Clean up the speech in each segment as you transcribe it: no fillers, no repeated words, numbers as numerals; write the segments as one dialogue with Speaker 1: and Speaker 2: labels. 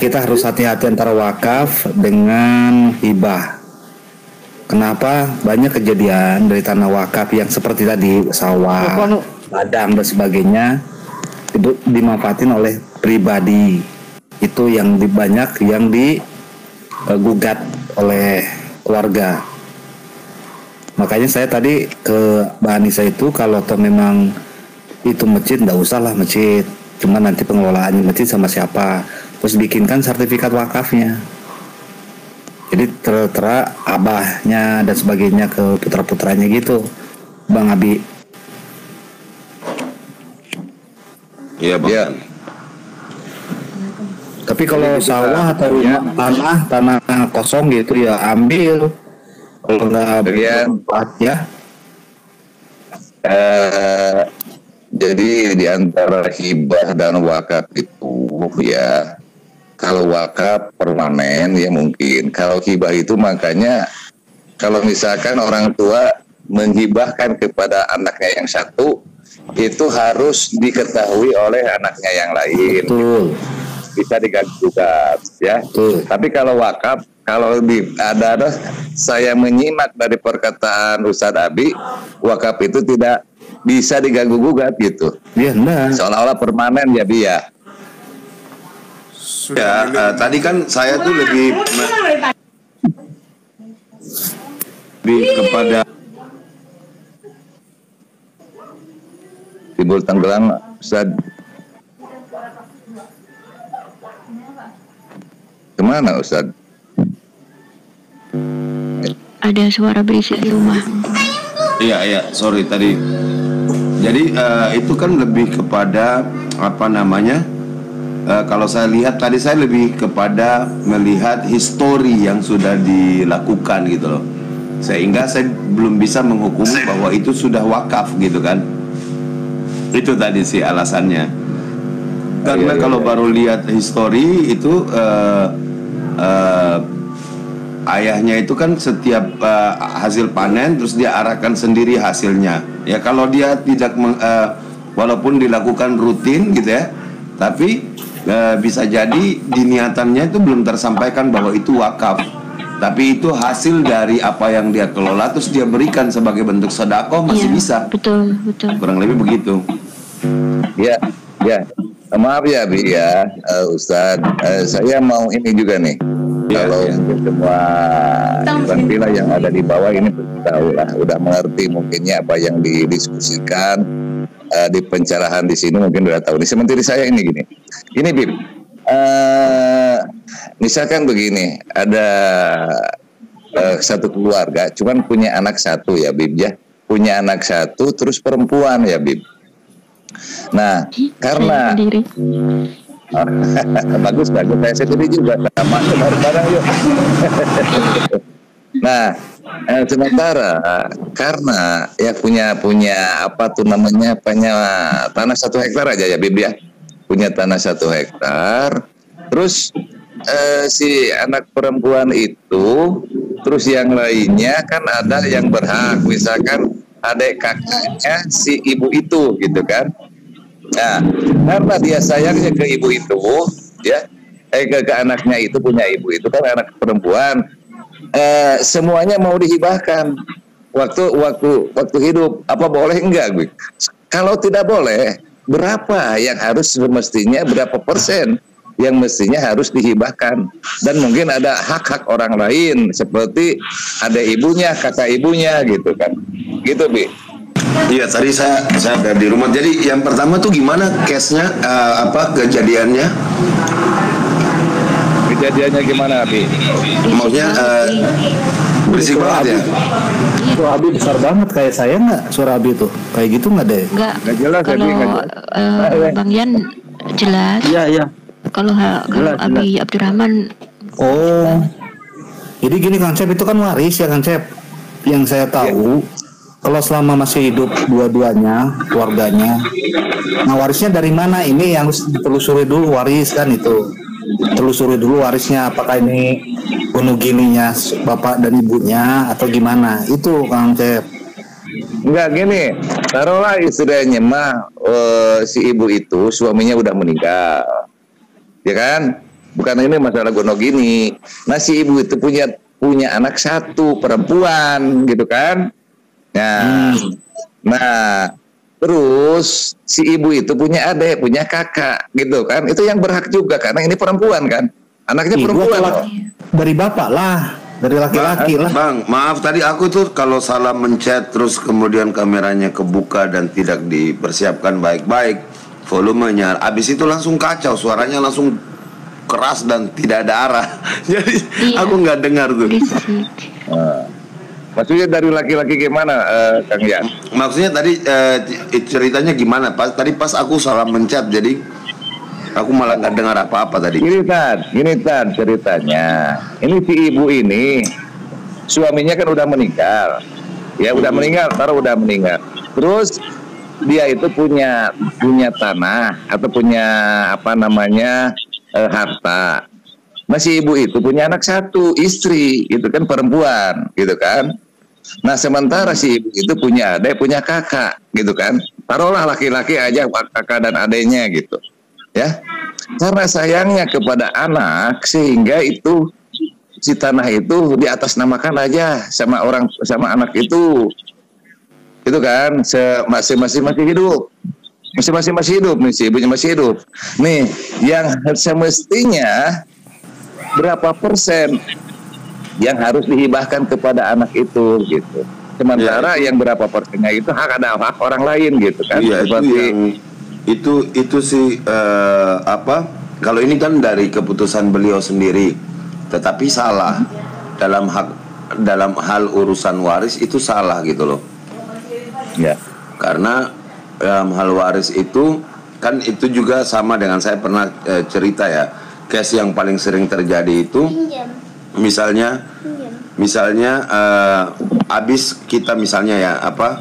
Speaker 1: kita harus hati-hati antara wakaf dengan hibah. Kenapa? Banyak kejadian dari tanah wakaf yang seperti tadi sawah, ladang dan sebagainya itu dimanfaatin oleh pribadi. Itu yang banyak yang digugat oleh keluarga. Makanya saya tadi ke Mbak Anissa itu kalau toh memang itu masjid, nggak usah lah masjid. Cuma nanti pengelolaannya masjid sama siapa. Terus bikinkan sertifikat wakafnya. Jadi tertera abahnya dan sebagainya ke putra-putranya gitu, Bang Abi.
Speaker 2: Iya Bang. Ya.
Speaker 1: Tapi kalau sawah atau tanah kosong gitu ya ambil. Kalau nggak tempat ya.
Speaker 2: Jadi di antara hibah dan wakaf itu ya, kalau wakaf permanen ya mungkin. Kalau hibah itu makanya kalau misalkan orang tua menghibahkan kepada anaknya yang satu, itu harus diketahui oleh anaknya yang lain.
Speaker 1: Betul.
Speaker 2: Bisa digagugat ya.
Speaker 1: Betul.
Speaker 2: Tapi kalau wakaf, kalau ada saya menyimak dari perkataan Ustadz Abi, wakaf itu tidak bisa diganggu gugat gitu.
Speaker 1: Iya, benar.
Speaker 2: Seolah-olah permanen ya Bi ya.
Speaker 3: Ya, tadi kan saya tuh lebih kepada
Speaker 2: Timbul Tenggelam Ustaz. Kemana Ustaz?
Speaker 4: Ada suara berisik di rumah.
Speaker 3: Iya, sorry tadi. Jadi itu kan lebih kepada apa namanya? Kalau saya lihat tadi saya lebih kepada melihat histori yang sudah dilakukan gitu loh. Sehingga saya belum bisa menghukum bahwa itu sudah wakaf gitu kan. Itu tadi sih alasannya. Karena kalau baru lihat histori itu ayahnya itu kan setiap hasil panen terus dia arahkan sendiri hasilnya. Ya kalau dia tidak walaupun dilakukan rutin gitu ya, tapi bisa jadi di niatannya itu belum tersampaikan bahwa itu wakaf. Tapi itu hasil dari apa yang dia kelola terus dia berikan sebagai bentuk sedekah masih bisa.
Speaker 4: Betul.
Speaker 3: Kurang lebih begitu.
Speaker 2: Ya. Maaf ya Bi ya, Ustadz. Saya mau ini juga nih. Kalau semua pila yang ada di bawah ini tahu lah, udah mengerti mungkinnya apa yang didiskusikan di pencerahan di sini mungkin udah tahu. Nih sementara saya ini gini Bib, misalkan begini, ada satu keluarga, cuman punya anak satu ya Bib ya, punya anak satu terus perempuan ya Bib. Nah karena bagus saya sendiri juga sama bareng yuk. Nah sementara karena ya punya apa tuh namanya, punya tanah 1 hektar aja ya Bib ya, punya tanah 1 hektar terus si anak perempuan itu terus yang lainnya kan ada yang berhak, misalkan adik kakaknya si ibu itu gitu kan. Nah, karena dia sayangnya ke ibu itu, ya, ke anaknya itu, punya ibu itu kan anak perempuan, semuanya mau dihibahkan waktu hidup. Apa boleh enggak, gue? Kalau tidak boleh, berapa yang harus semestinya, berapa persen yang mestinya harus dihibahkan? Dan mungkin ada hak-hak orang lain seperti ada ibunya, kakak ibunya, gitu kan? Gitu, Bi.
Speaker 3: Iya, tadi saya ada di rumah. Jadi yang pertama tuh gimana case-nya, kejadiannya?
Speaker 2: Kejadiannya gimana, Abi?
Speaker 3: Maksudnya berisik banget ya?
Speaker 1: Suara Abi besar banget kayak saya nggak? Suara Abi tuh kayak gitu nggak deh?
Speaker 4: Nggak
Speaker 2: jelas.
Speaker 4: Kalau Bang Yan jelas.
Speaker 1: Iya.
Speaker 4: Kalau Abi Abdurrahman.
Speaker 1: Oh, jadi gini Kang Cep, itu kan waris ya Kang Cep. Yang saya tahu, kalau selama masih hidup dua-duanya, keluarganya, nah warisnya dari mana, ini yang harus ditelusuri dulu waris kan itu. Telusuri dulu warisnya, apakah ini bunuh gininya bapak dan ibunya atau gimana, itu Kang Cep.
Speaker 2: Enggak gini, taruhlah istilahnya mah si ibu itu suaminya udah meninggal, ya kan? Bukan ini masalah gono gini. Nah si ibu itu punya anak satu perempuan gitu kan. Nah terus si ibu itu punya adik, punya kakak gitu kan. Itu yang berhak juga karena ini perempuan kan. Anaknya perempuan.
Speaker 1: Dari bapak lah. Dari laki-laki lah.
Speaker 3: Bang, maaf tadi aku tuh kalau salah mencet terus kemudian kameranya kebuka dan tidak dipersiapkan baik-baik volumenya. Abis itu langsung kacau, suaranya langsung keras dan tidak ada arah. Jadi aku nggak dengar tuh.
Speaker 2: Maksudnya dari laki-laki gimana, Kang Yan?
Speaker 3: Maksudnya tadi ceritanya gimana? Tadi pas aku salah mencet jadi aku malah nggak dengar apa-apa tadi.
Speaker 2: Gini Tan ceritanya. Ini si ibu ini suaminya kan udah meninggal. Ya udah meninggal, udah meninggal. Terus dia itu punya tanah atau punya harta. Nah si ibu itu punya anak satu, istri, itu kan perempuan, gitu kan. Nah sementara si ibu itu punya adik, punya kakak, gitu kan. Taruhlah laki-laki aja kakak dan adiknya gitu. Ya, karena sayangnya kepada anak sehingga itu si tanah itu diatasnamakan aja sama anak itu kan masih hidup, masih hidup nih si ibunya masih hidup. Nih yang semestinya berapa persen yang harus dihibahkan kepada anak itu gitu. Sementara yang berapa persennya itu hak orang lain gitu kan.
Speaker 3: Iya, itu sih kalau ini kan dari keputusan beliau sendiri, tetapi salah dalam hal urusan waris itu salah gitu loh.
Speaker 2: Ya.
Speaker 3: Karena dalam hal waris itu kan itu juga sama dengan saya pernah cerita ya, case yang paling sering terjadi itu misalnya habis kita misalnya ya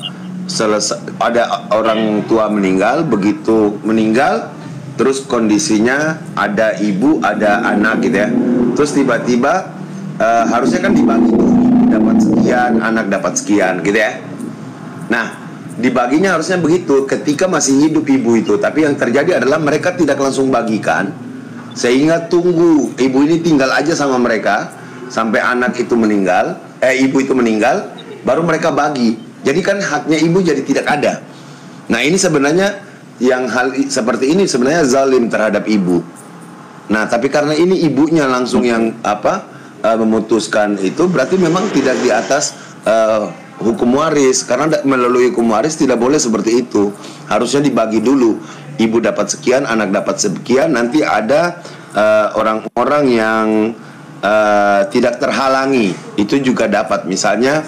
Speaker 3: ada orang tua meninggal, begitu meninggal terus kondisinya ada ibu ada anak gitu ya, terus tiba-tiba harusnya kan dibagi tuh, dapat sekian anak dapat sekian gitu ya. Nah dibaginya harusnya begitu ketika masih hidup ibu itu, tapi yang terjadi adalah mereka tidak langsung bagikan sehingga tunggu ibu ini tinggal aja sama mereka sampai anak itu meninggal, ibu itu meninggal baru mereka bagi. Jadi kan haknya ibu jadi tidak ada. Nah ini sebenarnya yang hal seperti ini sebenarnya zalim terhadap ibu. Nah tapi karena ini ibunya langsung yang memutuskan itu, berarti memang tidak di atas hukum waris. Karena melalui hukum waris tidak boleh seperti itu. Harusnya dibagi dulu. Ibu dapat sekian, anak dapat sekian. Nanti ada orang-orang yang tidak terhalangi. Itu juga dapat. Misalnya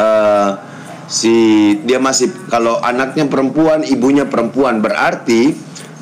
Speaker 3: dia masih, kalau anaknya perempuan, ibunya perempuan, berarti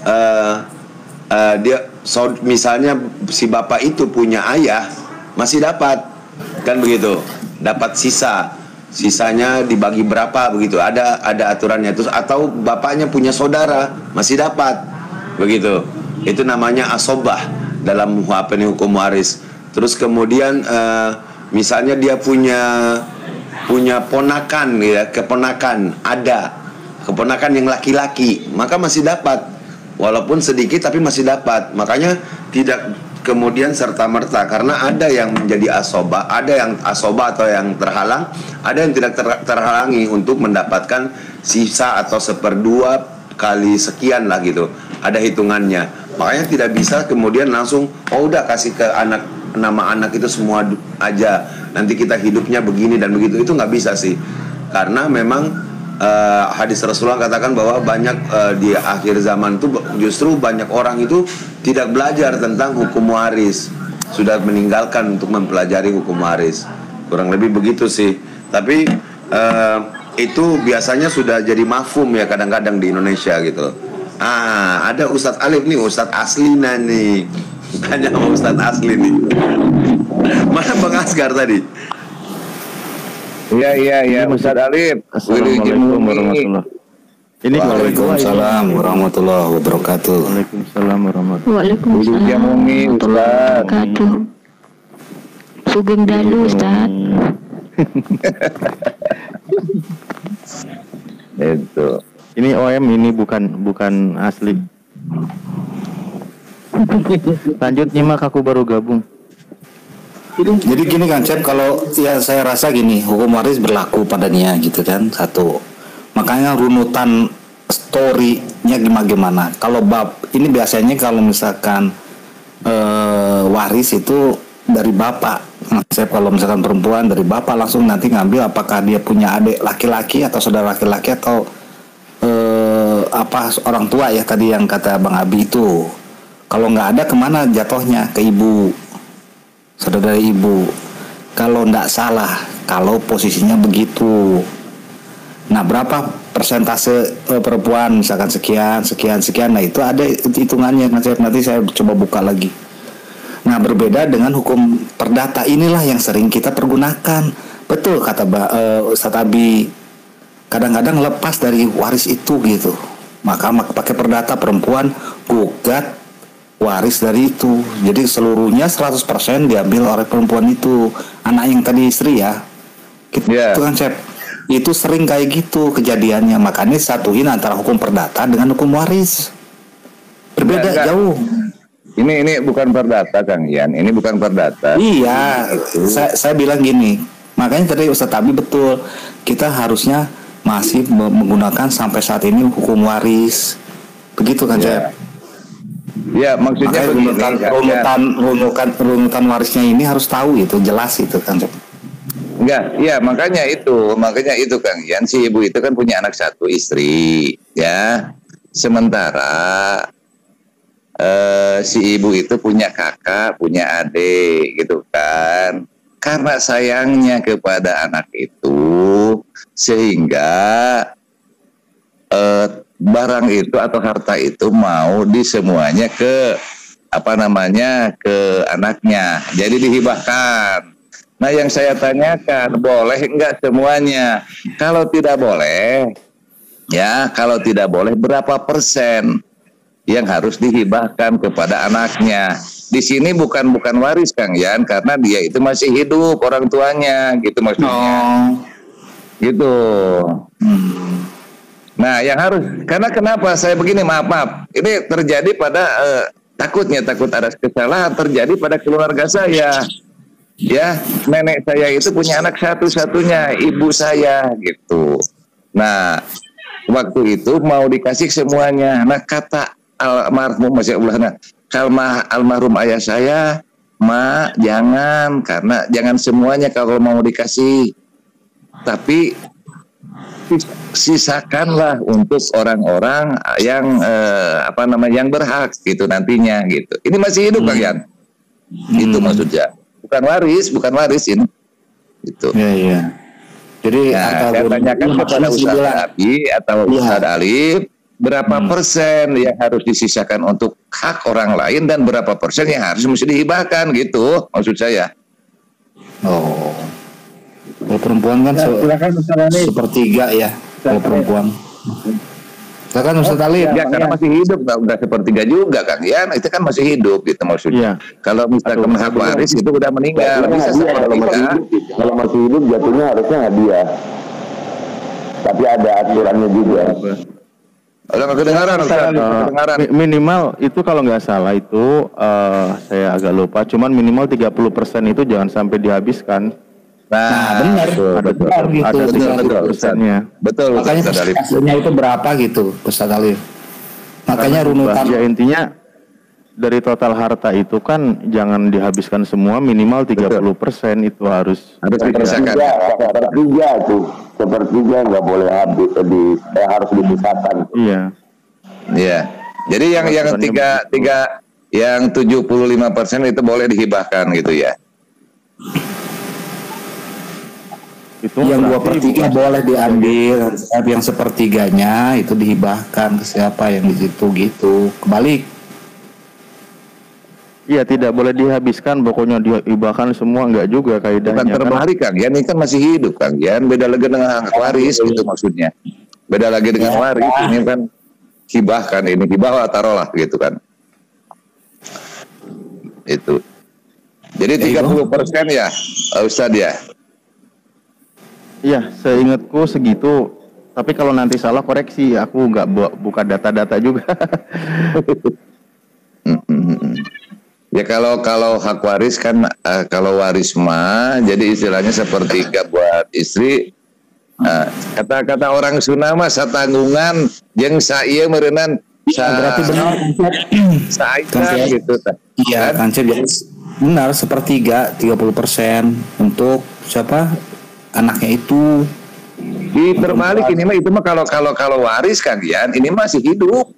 Speaker 3: misalnya si bapak itu punya ayah masih dapat, kan begitu, dapat sisanya dibagi berapa begitu, ada aturannya. Terus atau bapaknya punya saudara masih dapat begitu, itu namanya asobah dalam hukum waris. Terus kemudian misalnya dia punya ponakan ya, keponakan yang laki-laki, maka masih dapat walaupun sedikit tapi masih dapat. Makanya tidak kemudian serta-merta, karena ada yang menjadi asobah, ada yang asobah atau yang terhalang, ada yang tidak terhalangi untuk mendapatkan sisa atau 1/2 kali sekian lah gitu, ada hitungannya. Makanya tidak bisa kemudian langsung udah kasih ke nama anak itu semua aja, nanti kita hidupnya begini dan begitu. Itu nggak bisa sih, karena memang hadis Rasulullah katakan bahwa banyak di akhir zaman itu justru banyak orang itu tidak belajar tentang hukum waris, sudah meninggalkan untuk mempelajari hukum waris, kurang lebih begitu sih. Tapi itu biasanya sudah jadi mafhum ya kadang-kadang di Indonesia gitu loh. Ada Ustadz Alif nih, Ustadz Aslina nih, tanya sama Ustadz Asli nih. Mana Bang Asgar tadi?
Speaker 2: Iya Ustadz Alif.
Speaker 5: Assalamualaikum warahmatullahi. Ini
Speaker 1: Waalaikumsalam warahmatullahi wabarakatuh.
Speaker 5: Waalaikumsalam warahmatullahi
Speaker 4: wabarakatuh. Sugeng dalu Ustaz.
Speaker 2: Itu.
Speaker 5: Ini OM, ini bukan asli. Lanjut nyimak, aku baru gabung.
Speaker 1: Jadi gini kan Cep, kalau ya saya rasa gini, hukum waris berlaku padanya gitu kan, satu. Makanya runutan story-nya gimana. Kalau bab ini biasanya kalau misalkan waris itu dari bapak. Cep, kalau misalkan perempuan dari bapak langsung nanti ngambil apakah dia punya adik laki-laki atau saudara laki-laki atau orang tua ya tadi yang kata Bang Abi itu. Kalau nggak ada kemana jatuhnya? Ke ibu. Saudara ibu, kalau tidak salah, kalau posisinya begitu. Nah, berapa persentase perempuan misalkan sekian, nah itu ada hitungannya. Nanti saya coba buka lagi. Nah, berbeda dengan hukum perdata, inilah yang sering kita pergunakan. Betul kata Ustaz Abi, kadang-kadang lepas dari waris itu gitu. Maka pakai perdata, perempuan gugat waris dari itu. Jadi seluruhnya 100% diambil oleh perempuan itu. Anak yang tadi istri ya. Gitu kan Cep. Itu sering kayak gitu kejadiannya. Makanya satuin antara hukum perdata dengan hukum waris. Berbeda jauh.
Speaker 2: Ini bukan perdata Kang Ian. Ini bukan perdata.
Speaker 1: Iya, saya bilang gini. Makanya tadi Ustaz Abi betul. Kita harusnya masih menggunakan sampai saat ini hukum waris. Begitu kan Cep.
Speaker 2: Ya, maksudnya
Speaker 1: runutan warisnya ini harus tahu itu, jelas itu kan.
Speaker 2: Enggak, ya makanya itu Kang Yan, si ibu itu kan punya anak satu, istri, ya. Sementara si ibu itu punya kakak, punya adik gitu kan. Karena sayangnya kepada anak itu sehingga barang itu atau harta itu mau semuanya ke ke anaknya, jadi dihibahkan. Nah, yang saya tanyakan, boleh enggak semuanya? Kalau tidak boleh, berapa persen yang harus dihibahkan kepada anaknya? Di sini bukan waris Kang Yan, karena dia itu masih hidup orang tuanya, gitu maksudnya. Gitu. Nah, yang harus, karena kenapa saya begini, maaf, ini terjadi pada takut ada kesalahan terjadi pada keluarga saya. Ya, nenek saya itu punya anak satu-satunya, ibu saya gitu. Nah, waktu itu mau dikasih semuanya. Nah, kata almarhum ayah saya, "Ma, jangan, karena jangan semuanya kalau mau dikasih. Tapi sisakanlah untuk orang-orang yang yang berhak gitu nantinya gitu." Ini masih hidup Kang Yan. Itu maksudnya. Bukan waris ini. Itu.
Speaker 1: Iya. Jadi
Speaker 2: saya tanyakan kepada Ustaz Abi atau Ustaz Alif, berapa persen yang harus disisakan untuk hak orang lain dan berapa persen yang harus mesti dihibahkan gitu maksud saya.
Speaker 1: Oh. Kalau perempuan kan sepertiga ya, kalau perempuan. Silakan Ustaz Ali.
Speaker 2: Ya, karena masih hidup, udah sepertiga juga Kang ya, itu kan masih hidup gitu maksudnya. Kalau misalkan hak waris itu udah meninggal, bisa
Speaker 6: kalau masih hidup jatuhnya harusnya hadiah. Tapi ada aturannya juga.
Speaker 2: Udah nggak kedengaran, kedengaran.
Speaker 5: Minimal itu kalau nggak salah itu saya agak lupa, cuman minimal 30% itu jangan sampai dihabiskan.
Speaker 1: Nah, benar.
Speaker 2: Betul.
Speaker 1: Makanya persentasinya itu berapa gitu, Ustaz Alif? Makanya runutan.
Speaker 5: Ya intinya dari total harta itu kan jangan dihabiskan semua, minimal 30% itu harus
Speaker 2: dipisahkan.
Speaker 6: Sepertiga nggak boleh habis, harus dipisahkan.
Speaker 5: Iya.
Speaker 2: Iya. Jadi yang 75% itu boleh dihibahkan gitu ya.
Speaker 1: Itu yang 2/3 boleh diambil, yang sepertiganya itu dihibahkan ke siapa yang di situ gitu. Kebalik.
Speaker 5: Iya, tidak boleh dihabiskan, pokoknya dihibahkan semua, enggak juga kaidahnya.
Speaker 2: Bukan terbalik Kang Yan, ini kan masih hidup Kang Yan, beda lagi dengan waris gitu maksudnya. Beda lagi dengan waris, ini kan hibahkan, ini hibah taruhlah gitu kan. Itu. Jadi 30% ya, Ustaz ya.
Speaker 5: Iya, seingatku segitu. Tapi kalau nanti salah koreksi, aku nggak buka data-data juga.
Speaker 2: Ya kalau hak waris kan kalau waris mah jadi istilahnya sepertiga buat istri. Kata-kata orang Sunda mah satanggungan jeung saieu meureunnan
Speaker 1: berarti benar
Speaker 2: saaitan gitu.
Speaker 1: Iya, kan benar sepertiga 30% untuk siapa anaknya itu.
Speaker 2: Terbalik ini mah itu mah kalau waris kan ya ini masih hidup.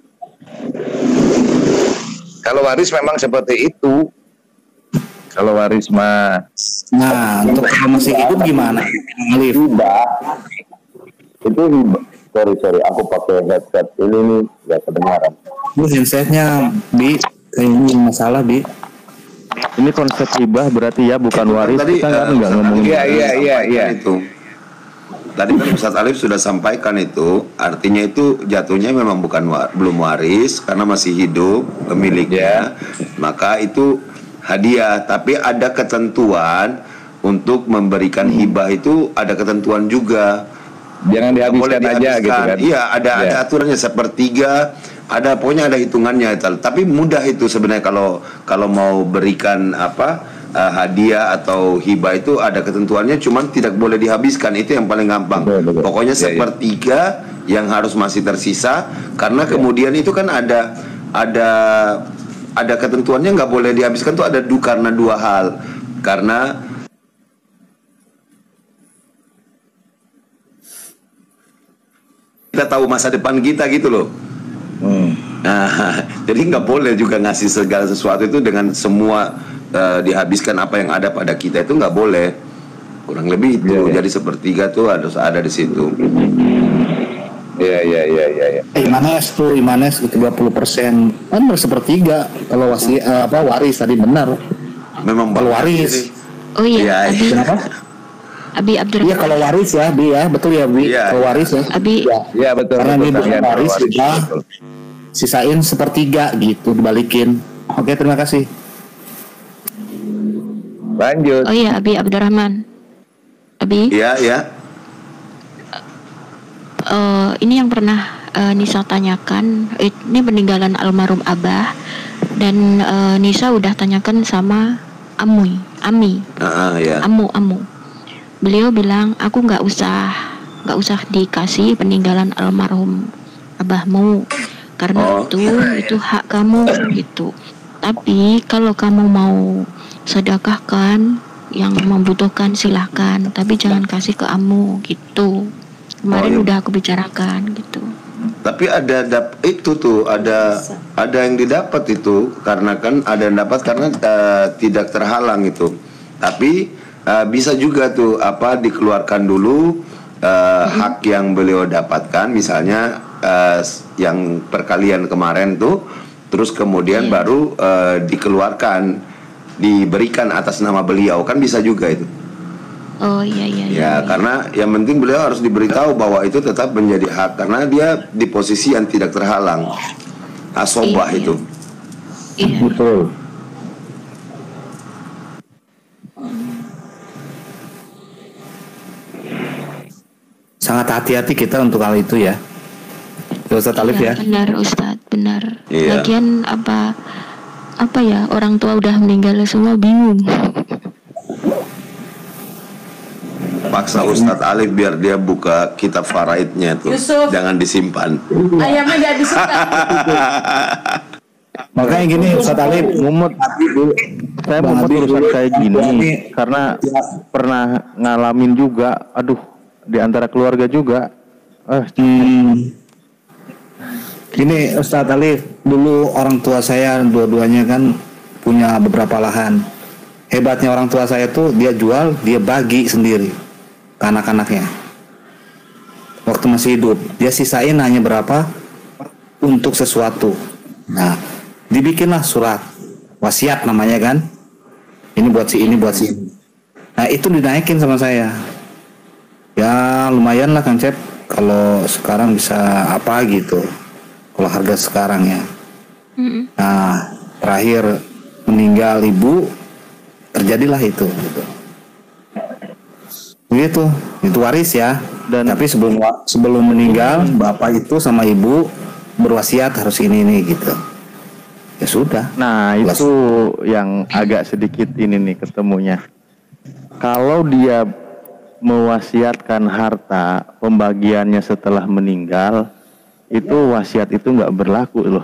Speaker 2: Kalau waris memang seperti itu. Kalau waris mah.
Speaker 1: Nah, untuk kalau masih hidup gimana?
Speaker 6: Hibah. Itu hibah. Sorry, aku pakai headset ini nih nggak kedengaran.
Speaker 1: Ini headsetnya Bi, kayaknya masalah Bi.
Speaker 5: Ini konsep hibah berarti ya bukan waris.
Speaker 3: Tadi,
Speaker 5: kita kan nggak ngomongin.
Speaker 2: Iya.
Speaker 3: Itu. Tadi kan Ustadz Alif sudah sampaikan itu, artinya itu jatuhnya memang belum waris karena masih hidup pemiliknya, maka itu hadiah. Tapi ada ketentuan untuk memberikan hibah itu ada ketentuan juga.
Speaker 2: Jangan dihabiskan aja gitu kan.
Speaker 3: Iya, ada aturannya sepertiga, pokoknya ada hitungannya. Tapi mudah itu sebenarnya kalau mau berikan hadiah atau hibah itu ada ketentuannya, cuman tidak boleh dihabiskan, itu yang paling gampang.
Speaker 2: Betul.
Speaker 3: Pokoknya sepertiga yang harus masih tersisa, karena kemudian itu kan ada ketentuannya nggak boleh dihabiskan tuh karena dua hal, karena kita tahu masa depan kita gitu loh. Nah, jadi nggak boleh juga ngasih segala sesuatu itu dengan semua dihabiskan apa yang ada pada kita, itu nggak boleh. Kurang lebih itu. Jadi sepertiga tuh harus ada di situ.
Speaker 2: Iya.
Speaker 1: Imanes 30%. Kan sepertiga kalau waris tadi benar.
Speaker 3: Memang
Speaker 1: kalau waris.
Speaker 4: Oh iya, Abi.
Speaker 1: Kenapa?
Speaker 4: Abi Abdurrahman.
Speaker 1: Iya kalau waris ya, Bi ya, betul ya, Bi. Kalau waris ya.
Speaker 4: Abi.
Speaker 2: Iya betul.
Speaker 1: Karena ini bukan waris, sudah sisain sepertiga gitu dibalikin. Oke, terima kasih.
Speaker 2: Lanjut.
Speaker 4: Oh iya, Abi Abdurrahman. Abi.
Speaker 3: Iya.
Speaker 4: Ini yang pernah Nisa tanyakan, ini peninggalan almarhum Abah, dan Nisa udah tanyakan sama Ami.
Speaker 3: Ya.
Speaker 4: Amu. Beliau bilang aku nggak usah dikasih peninggalan almarhum abahmu karena itu hak kamu gitu. Tapi kalau kamu mau sedekahkan yang membutuhkan silahkan, tapi jangan kasih ke Amu gitu. Kemarin udah aku bicarakan gitu.
Speaker 3: Tapi ada yang didapat itu, karena kan ada yang dapat karena tidak terhalang itu. Tapi bisa juga tuh dikeluarkan dulu hak yang beliau dapatkan, misalnya yang perkalian kemarin tuh, terus kemudian baru dikeluarkan, diberikan atas nama beliau, kan bisa juga itu.
Speaker 4: Oh iya.
Speaker 3: Ya, karena yang penting beliau harus diberitahu bahwa itu tetap menjadi hak, karena dia di posisi yang tidak terhalang. Asobah itu.
Speaker 4: Iya.
Speaker 6: Betul.
Speaker 1: Sangat hati-hati kita untuk hal itu ya. Ustadz Alif ya.
Speaker 4: Benar Ustadz, benar.
Speaker 3: Iya.
Speaker 4: Lagian apa ya, orang tua udah meninggal semua bingung.
Speaker 3: Paksa Ustadz Alif biar dia buka kitab faraidnya tuh.
Speaker 7: Yusuf.
Speaker 3: Jangan disimpan.
Speaker 7: Ayamnya gak disimpan.
Speaker 1: Makanya gini Ustadz Alif,
Speaker 5: Saya mau urusan kayak gini karena pernah ngalamin juga. Aduh, di antara keluarga juga.
Speaker 1: Gini Ustadz Alif, dulu orang tua saya dua-duanya kan punya beberapa lahan. Hebatnya orang tua saya tuh dia jual, dia bagi sendiri ke anak-anaknya. Waktu masih hidup, dia sisain hanya berapa untuk sesuatu. Nah, dibikinlah surat wasiat namanya kan. Ini buat si ini, buat si ini. Nah, itu dinaikin sama saya. Ya lumayan lah Kang Cep, kalau sekarang bisa apa gitu. Kalau harga sekarang ya. Nah, terakhir meninggal ibu, terjadilah itu gitu. Begitu, itu waris ya. Tapi sebelum meninggal bapak itu sama ibu berwasiat harus ini gitu. ya sudah.
Speaker 5: Nah itu yang agak sedikit ini nih ketemunya. Kalau dia mewasiatkan harta pembagiannya setelah meninggal, itu wasiat itu nggak berlaku loh.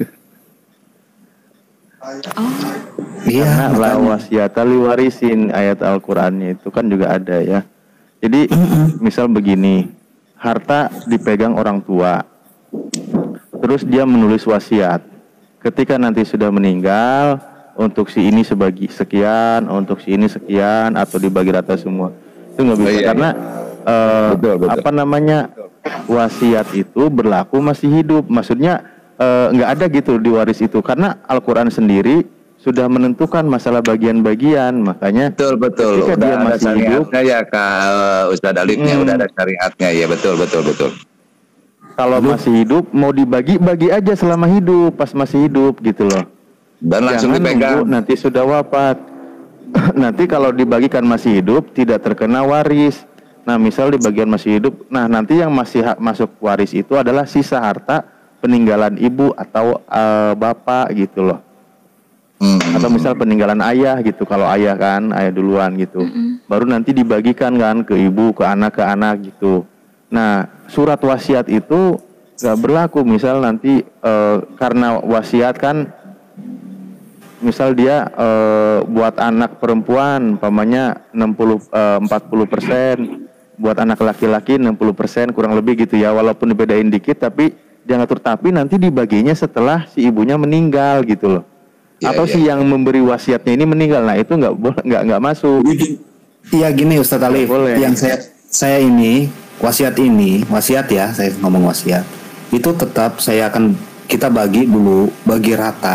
Speaker 1: Iya,
Speaker 5: karena la wasiata liwarisin, ayat Al-Qur'annya itu kan juga ada ya. Jadi misal begini, harta dipegang orang tua, terus dia menulis wasiat. Ketika nanti sudah meninggal, untuk si ini sebagi sekian, untuk si ini sekian, atau dibagi rata semua. Itu nggak bisa karena betul. Apa namanya, wasiat itu berlaku masih hidup. Maksudnya nggak ada gitu di waris itu, karena Al-Quran sendiri sudah menentukan masalah bagian-bagian. Makanya
Speaker 2: betul.
Speaker 5: Ketika
Speaker 2: udah
Speaker 5: dia
Speaker 2: ada
Speaker 5: masih hidup
Speaker 2: ya Kak Ustadz Alifnya udah ada syariatnya ya, betul.
Speaker 5: Kalau masih hidup mau dibagi-bagi aja selama hidup, pas masih hidup gitu loh.
Speaker 2: Dan langsung
Speaker 5: jangan
Speaker 2: dipegang.
Speaker 5: nunggu nanti sudah wafat. Nanti kalau dibagikan masih hidup tidak terkena waris. Nah misal di bagian masih hidup, nah nanti yang masih masuk waris itu adalah sisa harta peninggalan ibu atau bapak gitu loh. Atau misal peninggalan ayah gitu, kalau ayah kan, ayah duluan gitu. Baru nanti dibagikan kan ke ibu, ke anak gitu. Nah surat wasiat itu gak berlaku. Misal nanti karena wasiat kan, misal dia buat anak perempuan umpamanya 40%, buat anak laki-laki 60%, kurang lebih gitu ya, walaupun dibedain dikit tapi dia ngatur, tapi nanti dibaginya setelah si ibunya meninggal gitu loh. Atau si yang memberi wasiatnya ini meninggal, nah itu nggak masuk.
Speaker 1: Iya gini Ustadz Alif, yang saya ini wasiat ya, saya ngomong wasiat itu tetap kita bagi dulu, bagi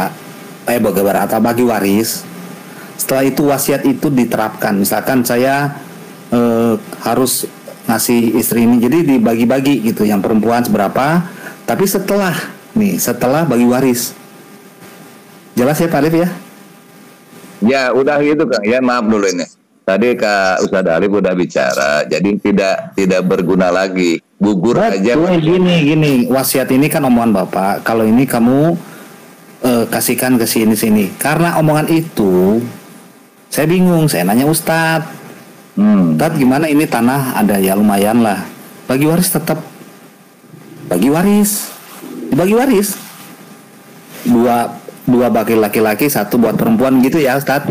Speaker 1: waris. Setelah itu wasiat itu diterapkan. Misalkan saya harus ngasih istri ini, jadi dibagi-bagi gitu, yang perempuan seberapa. Tapi setelah bagi waris. Jelas ya Pak Alif ya?
Speaker 2: Ya udah gitu Kang. Ya maaf dulu ini. Tadi Kak Ustadz Alif udah bicara, jadi tidak berguna lagi. Gugur aja.
Speaker 1: Gini, wasiat ini kan omongan Bapak. Kalau ini kamu kasihkan ke sini. Karena omongan itu saya bingung, saya nanya Ustadz. Ustadz gimana ini tanah ada ya lumayan lah. Bagi waris tetap bagi waris. Dibagi waris. Dua bagi laki-laki, satu buat perempuan gitu ya Ustadz.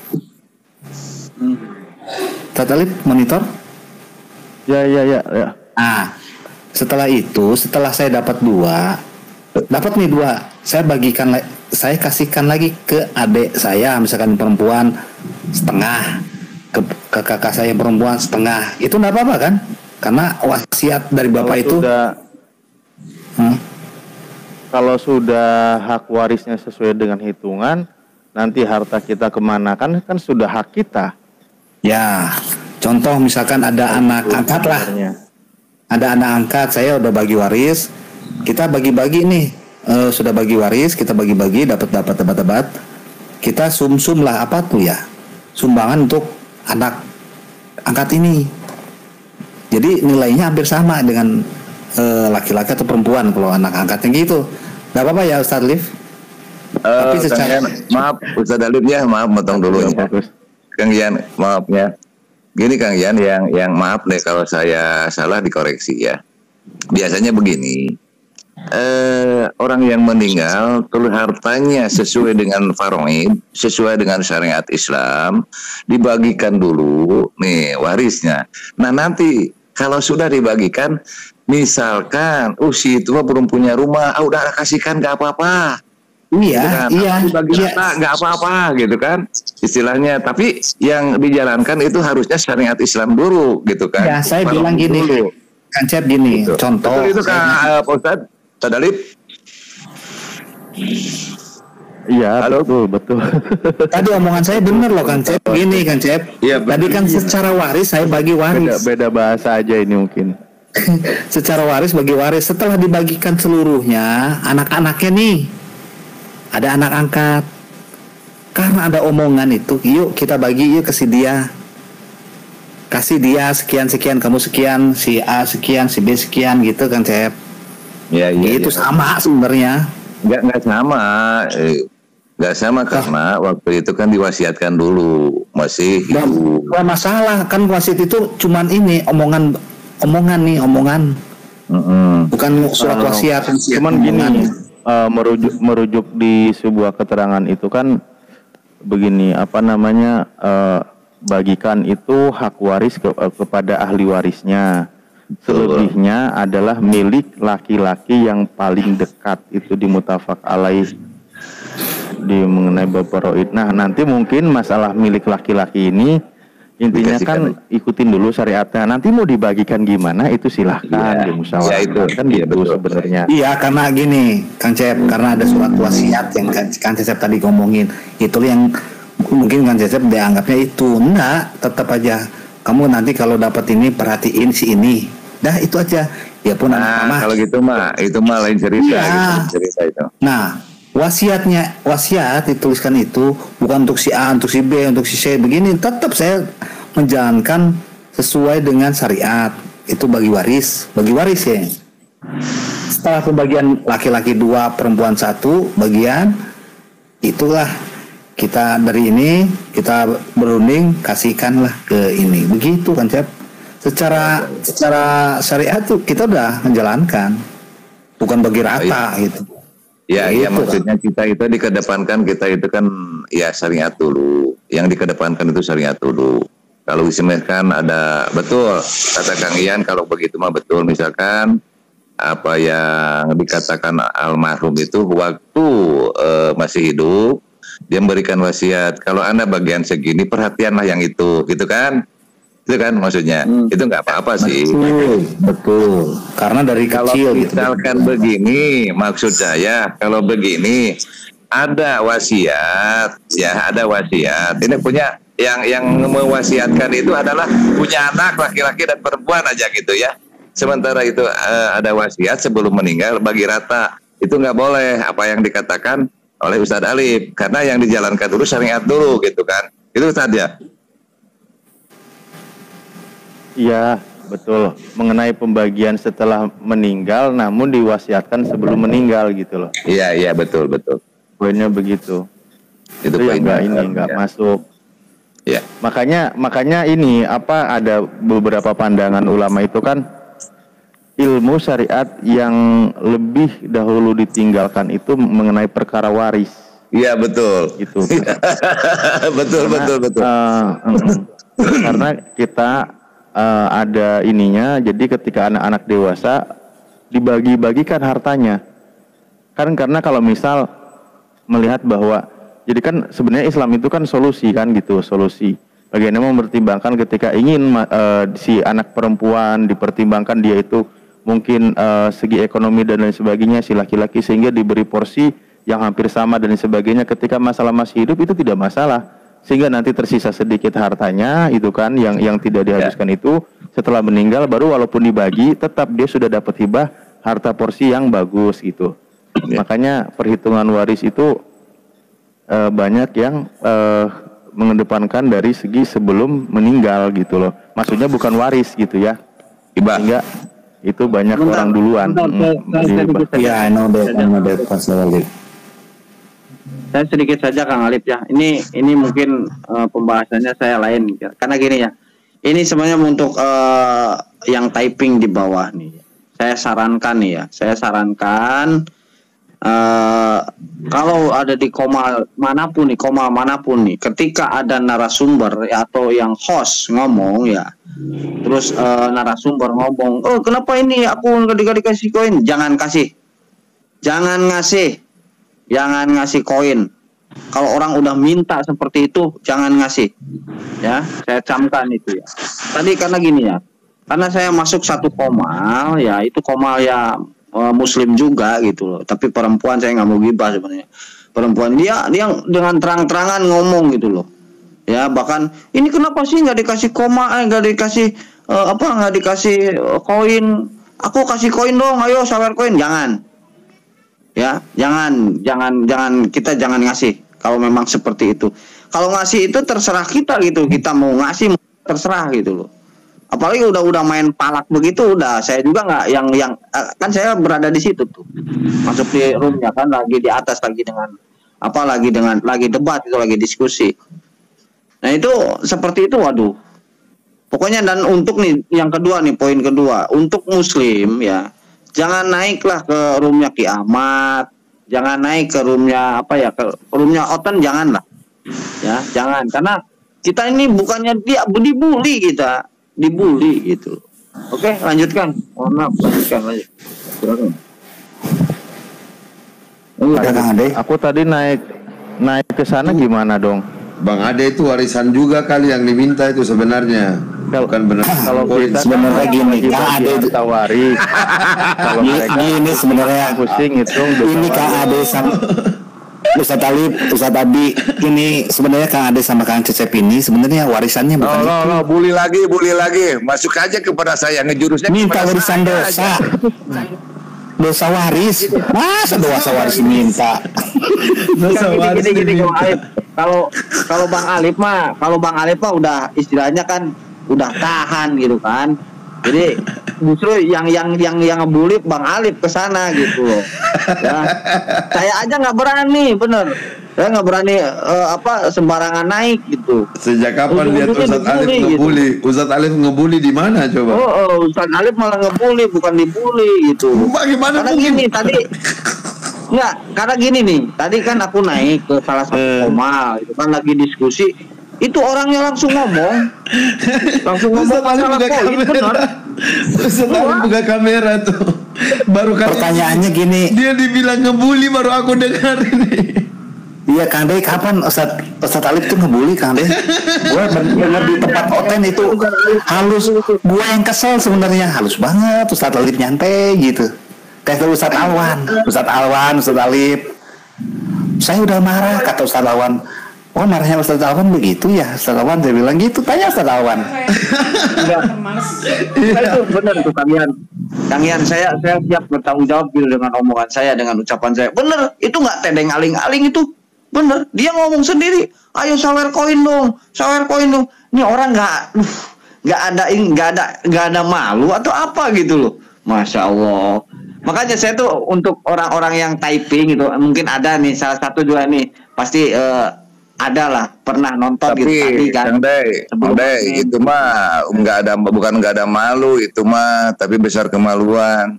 Speaker 1: Ustadz Alif monitor?
Speaker 5: Ya.
Speaker 1: Setelah itu, setelah saya dapat dua, saya kasihkan lagi ke adik saya, misalkan perempuan setengah, ke kakak saya perempuan setengah. Itu nggak apa-apa kan? Karena wasiat dari bapak itu.
Speaker 5: Kalau sudah hak warisnya sesuai dengan hitungan, nanti harta kita kemana kan sudah hak kita.
Speaker 1: Ya, contoh misalkan ada anak angkat lah. Ada anak angkat, saya udah bagi waris, kita bagi-bagi nih, sudah bagi waris, kita bagi-bagi, dapat, kita sum-sum lah, apa tuh ya, sumbangan untuk anak angkat ini. Jadi nilainya hampir sama dengan laki-laki atau perempuan kalau anak angkatnya gitu. Gak apa-apa ya Ustadz Alif? Tapi secara
Speaker 2: maaf Ustadz Alif ya, maaf potong dulu ya. Kang Yan, maaf ya. Gini Kang Yan, yang maaf deh kalau saya salah dikoreksi ya. Biasanya begini, orang yang meninggal kalau hartanya sesuai dengan faraid, sesuai dengan syariat Islam, dibagikan dulu nih warisnya. Nah nanti kalau sudah dibagikan, misalkan si itu belum punya rumah, udah kasihkan gak apa-apa.
Speaker 1: Iya,
Speaker 2: nggak apa-apa gitu kan istilahnya. Tapi yang dijalankan itu harusnya syariat Islam dulu gitu kan.
Speaker 1: Ya, saya bilang gini dulu. Konsep gini, gitu. Contoh.
Speaker 2: Betul itu Pak Ustadz Tadalib.
Speaker 5: Iya, betul.
Speaker 1: Tadi omongan saya benar loh Kang Cep. Gini Kang Cep.
Speaker 2: Ya,
Speaker 1: tadi kan secara waris saya bagi waris.
Speaker 5: Beda bahasa aja ini mungkin.
Speaker 1: Secara waris bagi waris, setelah dibagikan seluruhnya, anak-anaknya nih, ada anak angkat. Karena ada omongan itu, yuk kita bagi yuk ke si dia. Kasih dia sekian, kamu sekian, si A sekian, si B sekian gitu kan Cep.
Speaker 2: Ya,
Speaker 1: gitu ya. Sama sebenarnya.
Speaker 2: Nggak sama. Nggak sama karena waktu itu kan diwasiatkan dulu masih hidup.
Speaker 1: Nggak masalah kan, wasiat itu cuman ini omongan bukan surat wasiat.
Speaker 5: Cuman gini, merujuk di sebuah keterangan itu kan begini, bagikan itu hak waris kepada ahli warisnya. Selebihnya adalah milik laki-laki yang paling dekat, itu di muttafaq alaih di mengenai baparoid. Nah, nanti mungkin masalah milik laki-laki ini intinya kan ikutin dulu syariatnya. Nanti mau dibagikan gimana itu silahkan dimusyawarahkan kan gitu sebenarnya.
Speaker 1: Iya, karena gini Kang Cecep, karena ada surat wasiat yang Kang Cecep tadi ngomongin, itu yang mungkin Kang Cecep dianggapnya itu enggak, tetap aja kamu nanti kalau dapat ini perhatiin si ini. Dah itu aja. Ya pun
Speaker 2: kalau gitu itu lain cerita, cerita itu.
Speaker 1: Nah, wasiat dituliskan itu bukan untuk si A, untuk si B, untuk si C begini. Tetap saya menjalankan sesuai dengan syariat. Itu bagi waris ya. Setelah pembagian laki-laki 2, perempuan 1 bagian, itulah kita dari ini kita berunding kasihkanlah ke ini. Begitu kan, Cep? Secara syariat tuh kita udah menjalankan, bukan bagi rata gitu.
Speaker 2: Ya, maksudnya kita itu dikedepankan, kita itu kan ya syariat dulu. Yang dikedepankan itu syariat dulu. Kalau misalkan ada, betul kata Kang Ian, kalau begitu mah betul. Misalkan apa yang dikatakan almarhum itu waktu masih hidup, dia memberikan wasiat, kalau Anda bagian segini perhatianlah yang itu, gitu kan? Itu kan maksudnya. Itu nggak apa-apa sih.
Speaker 1: Betul. Karena dari
Speaker 2: kalau
Speaker 1: kecil
Speaker 2: misalkan gitu. Begini, maksud saya kalau begini ada wasiat, ya ada wasiat. Ini punya yang mewasiatkan itu adalah punya anak laki-laki dan perempuan aja gitu ya. Sementara itu ada wasiat sebelum meninggal bagi rata. Itu nggak boleh apa yang dikatakan oleh Ustadz Alif, karena yang dijalankan dulu syariat dulu gitu kan. Itu saja.
Speaker 5: Iya, betul. Mengenai pembagian setelah meninggal namun diwasiatkan sebelum meninggal gitu loh.
Speaker 2: Iya, betul.
Speaker 5: Poinnya begitu. Itu yang enggak masuk.
Speaker 2: Ya.
Speaker 5: Makanya ini ada beberapa pandangan ulama itu kan ilmu syariat yang lebih dahulu ditinggalkan itu mengenai perkara waris.
Speaker 2: Iya, betul.
Speaker 5: Gitu.
Speaker 2: betul.
Speaker 5: Karena kita ada ininya, jadi ketika anak-anak dewasa dibagi-bagikan hartanya kan, karena kalau misal melihat bahwa jadi kan sebenarnya Islam itu kan solusi kan gitu, solusi bagaimana mempertimbangkan ketika ingin si anak perempuan dipertimbangkan dia itu mungkin segi ekonomi dan lain sebagainya, si laki-laki sehingga diberi porsi yang hampir sama dan sebagainya. Ketika masalah masih hidup itu tidak masalah, sehingga nanti tersisa sedikit hartanya itu kan yang tidak dihabiskan itu setelah meninggal, baru walaupun dibagi tetap dia sudah dapat hibah harta porsi yang bagus gitu. Makanya perhitungan waris itu banyak yang mengedepankan dari segi sebelum meninggal gitu loh. Maksudnya bukan waris gitu ya, hibah. Sehingga itu banyak orang duluan.
Speaker 1: Iya, I know that Pastor Alif.
Speaker 7: Saya sedikit saja Kang Alif ya. Ini mungkin pembahasannya saya lain karena gini ya. Ini sebenarnya untuk yang typing di bawah nih. Saya sarankan nih ya. Saya sarankan kalau ada di koma manapun nih, ketika ada narasumber atau yang host ngomong ya, terus narasumber ngomong, oh kenapa ini aku nggak dikasih koin, jangan ngasih koin. Kalau orang udah minta seperti itu jangan ngasih ya, saya camkan itu ya. Tadi karena gini ya, karena saya masuk satu komal ya, itu komal ya muslim juga gitu loh, tapi perempuan saya nggak mau gibah sebenarnya. Perempuan dia dengan terang-terangan ngomong gitu loh ya, bahkan ini kenapa sih nggak dikasih nggak dikasih koin, aku kasih koin dong, ayo sawer koin. Jangan ya, jangan kita jangan ngasih kalau memang seperti itu. Kalau ngasih itu terserah kita gitu, kita mau ngasih terserah gitu loh. Apalagi udah main palak begitu, udah saya juga nggak yang kan saya berada di situ tuh, masuk di roomnya kan lagi di atas lagi dengan apalagi dengan lagi debat itu, lagi diskusi. Nah itu seperti itu, waduh. Pokoknya, dan untuk nih yang kedua nih, poin kedua, untuk muslim ya, jangan naiklah ke roomnya Ki Ahmad, jangan naik ke roomnya ke roomnya Otan, janganlah. Ya, jangan, karena kita ini bukannya dia dibully, kita dibully gitu. Oke, lanjutkan. Mohon maaf, lanjut.
Speaker 5: Aku tadi naik ke sana gimana dong?
Speaker 3: Bang Ade itu warisan juga kali yang diminta itu sebenarnya. Bukan benar.
Speaker 1: Kalau kita sebenarnya gini, Kang Ade itu
Speaker 5: waris. Kalau
Speaker 1: gini sebenarnya
Speaker 5: pusing hitung.
Speaker 1: Ini Kang Ade sama Ustaz Talib, Ustaz Abi, ini sebenarnya Kang Ade sama Kang Cecep ini sebenarnya warisannya bukan itu.
Speaker 2: Bully lagi. Masuk aja kepada saya, ngejurusnya
Speaker 1: minta warisan dosa. Dosa waris. Masa dosa waris minta?
Speaker 7: Dosa waris gini kalau Bang Alif mah udah istilahnya kan udah tahan gitu kan. Jadi justru yang ngebully Bang Alif ke sana gitu loh. Ya. Saya aja nggak berani, bener. Saya nggak berani sembarangan naik gitu.
Speaker 3: Sejak kapan lihat Ustaz Alif ngebully? Gitu. Ustaz Alif ngebully di mana coba?
Speaker 7: Ustaz Alif malah ngebully, bukan dibully gitu.
Speaker 3: Bagaimana
Speaker 7: karena
Speaker 3: mungkin?
Speaker 7: Gini tadi enggak, karena gini nih, tadi kan aku naik ke salah satu koma, itu kan lagi diskusi, itu orangnya langsung ngomong masalah poin, benar.
Speaker 3: Ustaz Alif buka kamera tuh. Baru
Speaker 1: pertanyaannya gini.
Speaker 3: Dia dibilang ngebully, baru aku dengar ini.
Speaker 1: Iya Kang De, kapan Ustaz Alif tuh ngebully Kang De? Gue bener di tempat Oten itu halus. Gue yang kesel sebenarnya, halus banget Ustaz Alif nyantai gitu. Kayak Ustaz Alif. Saya udah marah, kata Ustaz Alwan. Oh, marahnya Ustaz Alwan begitu ya? Ustaz Alwan, saya bilang gitu, tanya Ustaz Alwan.
Speaker 7: Itu benar tuh Kang Ian, saya siap bertanggung jawab dengan omongan saya, dengan ucapan saya. Bener, itu nggak tedeng aling-aling itu. Bener, dia ngomong sendiri. Ayo sawer koin dong. Ini orang nggak ada malu atau apa gitu loh. Masya Allah. Makanya saya tuh untuk orang-orang yang typing gitu, mungkin ada nih salah satu juga nih pasti ada lah pernah nonton.
Speaker 2: Tapi,
Speaker 7: gitu tadi kan.
Speaker 2: Dai, itu mah bukan nggak ada malu, itu mah tapi besar kemaluan.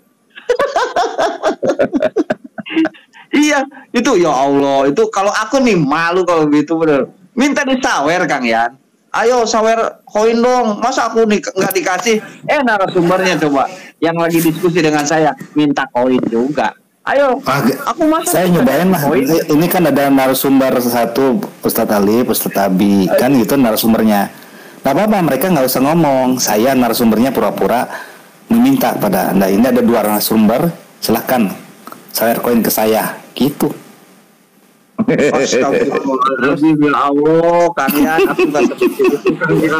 Speaker 7: Iya, itu ya Allah, itu kalau aku nih malu kalau gitu bener. Minta disawer Kang Yan. Ayo sawer koin dong. Masa aku nggak dikasih? Narasumbernya coba yang lagi diskusi dengan saya minta koin juga. Ayo, aku masa
Speaker 1: saya nyobain lah. Ini kan ada narasumber satu, Ustadz Alif, Ustadz Abi, kan gitu narasumbernya. Gak apa-apa, mereka nggak usah ngomong. Saya narasumbernya pura-pura meminta pada Anda. Ini ada 2 narasumber, silahkan sawer koin ke saya, gitu.
Speaker 7: Astagfirullahaladzim, Allah, kalian aku nggak seperti itu.